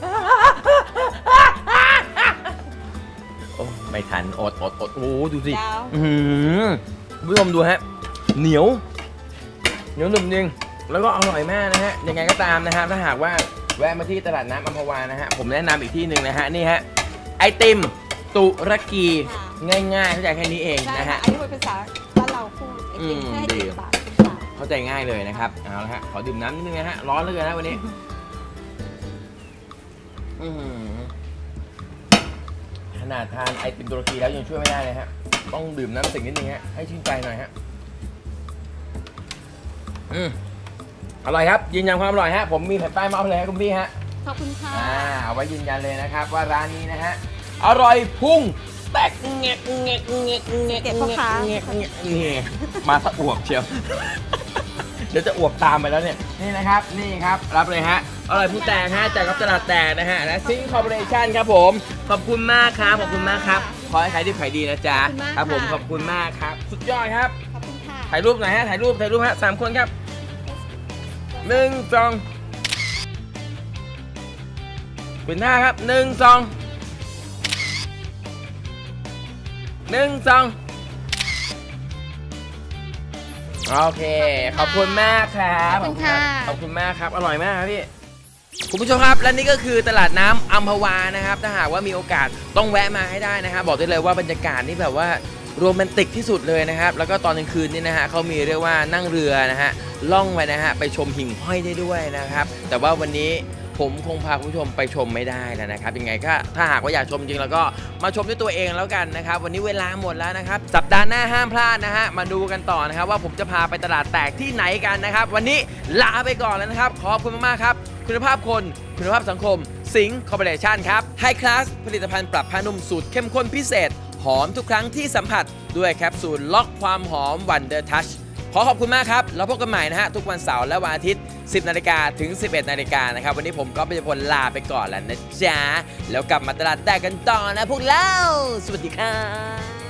โอ้ไม่ทันอดอดอดโอ้ดูสิยาวอืมคุณผู้ชมดูฮะเหนียวเหนียวหนุ่มจริงแล้วก็อร่อยมากนะฮะยังไงก็ตามนะฮะถ้าหากว่าแวะมาที่ตลาดน้ำอัมพวานะฮะผมแนะนำอีกที่หนึ่งนะฮะนี่ฮะไอติมตุรกีง่ายๆเข้าใจแค่นี้เองใช่นะค่ะฮะอันนี้เป็นภาษาบ้านเราพูดไอติมอืมแค่ดีสิบบาทสิบบาทเข้าใจง่ายเลยนะครับเอาละฮะขอดื่มน้ำนิดนึงนะฮะร้อนเหลือเกินนะวันนี้อื้อหือขนาดทานไอติมตุรกีแล้วยังช่วยไม่ได้เลยฮะต้องดื่มน้ำสิ่งนิดนึงฮะให้ชื่นใจหน่อยฮะอืมอร่อยครับยืนยันความอร่อยฮะผมมีแผ่นป้ายมาเอาเลยฮะคุณพี่ฮะขอบคุณค่ะอ่าเอาไว้ยืนยันเลยนะครับว่าร้านนี้นะฮะอร่อยพุ่งแตกเงะเงะเงะเงะเก็บพ่อค้าเงะเงะเงะมาสะอวบเชียว เดี๋ยวจะอวบตามไปแล้วเนี่ยนี่นะครับนี่ครับรับเลยฮะอร่อยผู้แตกฮะจากกับตลาดแตกนะฮะและซิงคอร์ปอเรชั่นครับผมขอบคุณมากครับขอบคุณมากครับขอให้ขายดีขายดีนะจ๊ะครับผมขอบคุณมากครับสุดยอดครับขอบคุณค่ะถ่ายรูปหน่อยฮะถ่ายรูปถ่ายรูปฮะสามคนครับหนึ่งสองเป็นหน้าครับหนึ่งสองหนึ่งสองโอเคขอบคุณมากครับขอบคุณค่ะขอบคุณมากครับอร่อยมากครับพี่คุณผู้ชมครับและนี่ก็คือตลาดน้ำอัมพวานะครับถ้าหากว่ามีโอกาสต้องแวะมาให้ได้นะครับบอกได้เลยว่าบรรยากาศนี่แบบว่าโรแมนติกที่สุดเลยนะครับแล้วก็ตอนกลางคืนนี่นะฮะเขามีเรียกว่านั่งเรือนะฮะล่องไปนะฮะไปชมหิ่งห้อยได้ด้วยนะครับแต่ว่าวันนี้ผมคงพาคุณผู้ชมไปชมไม่ได้แล้วนะครับยังไงก็ถ้าหากว่าอยากชมจริงแล้วก็มาชมด้วยตัวเองแล้วกันนะครับวันนี้เวลาหมดแล้วนะครับสัปดาห์หน้าห้ามพลาดนะฮะมาดูกันต่อนะครับว่าผมจะพาไปตลาดแตกที่ไหนกันนะครับวันนี้ลาไปก่อนแล้วนะครับขอบคุณมากๆครับคุณภาพคนคุณภาพสังคมสิงห์คอร์ปอเรชั่นครับไฮคลาสผลิตภัณฑ์ปรับผ้านุ่มสูตรเข้มข้นพิเศษหอมทุกครั้งที่สัมผัสด้วยแคปซูลล็อกความหอม Wonder Touch ขอขอบคุณมากครับแล้วพบกันใหม่นะฮะทุกวันเสาร์และวันอาทิตย์สิบนาฬิกาถึงสิบเอ็ดนาฬิกานะครับวันนี้ผมก็เป็นพลลาไปก่อนแล้วนะจ๊ะแล้วกลับมาตลาดแตกกันต่อนะพวกเราสวัสดีครับ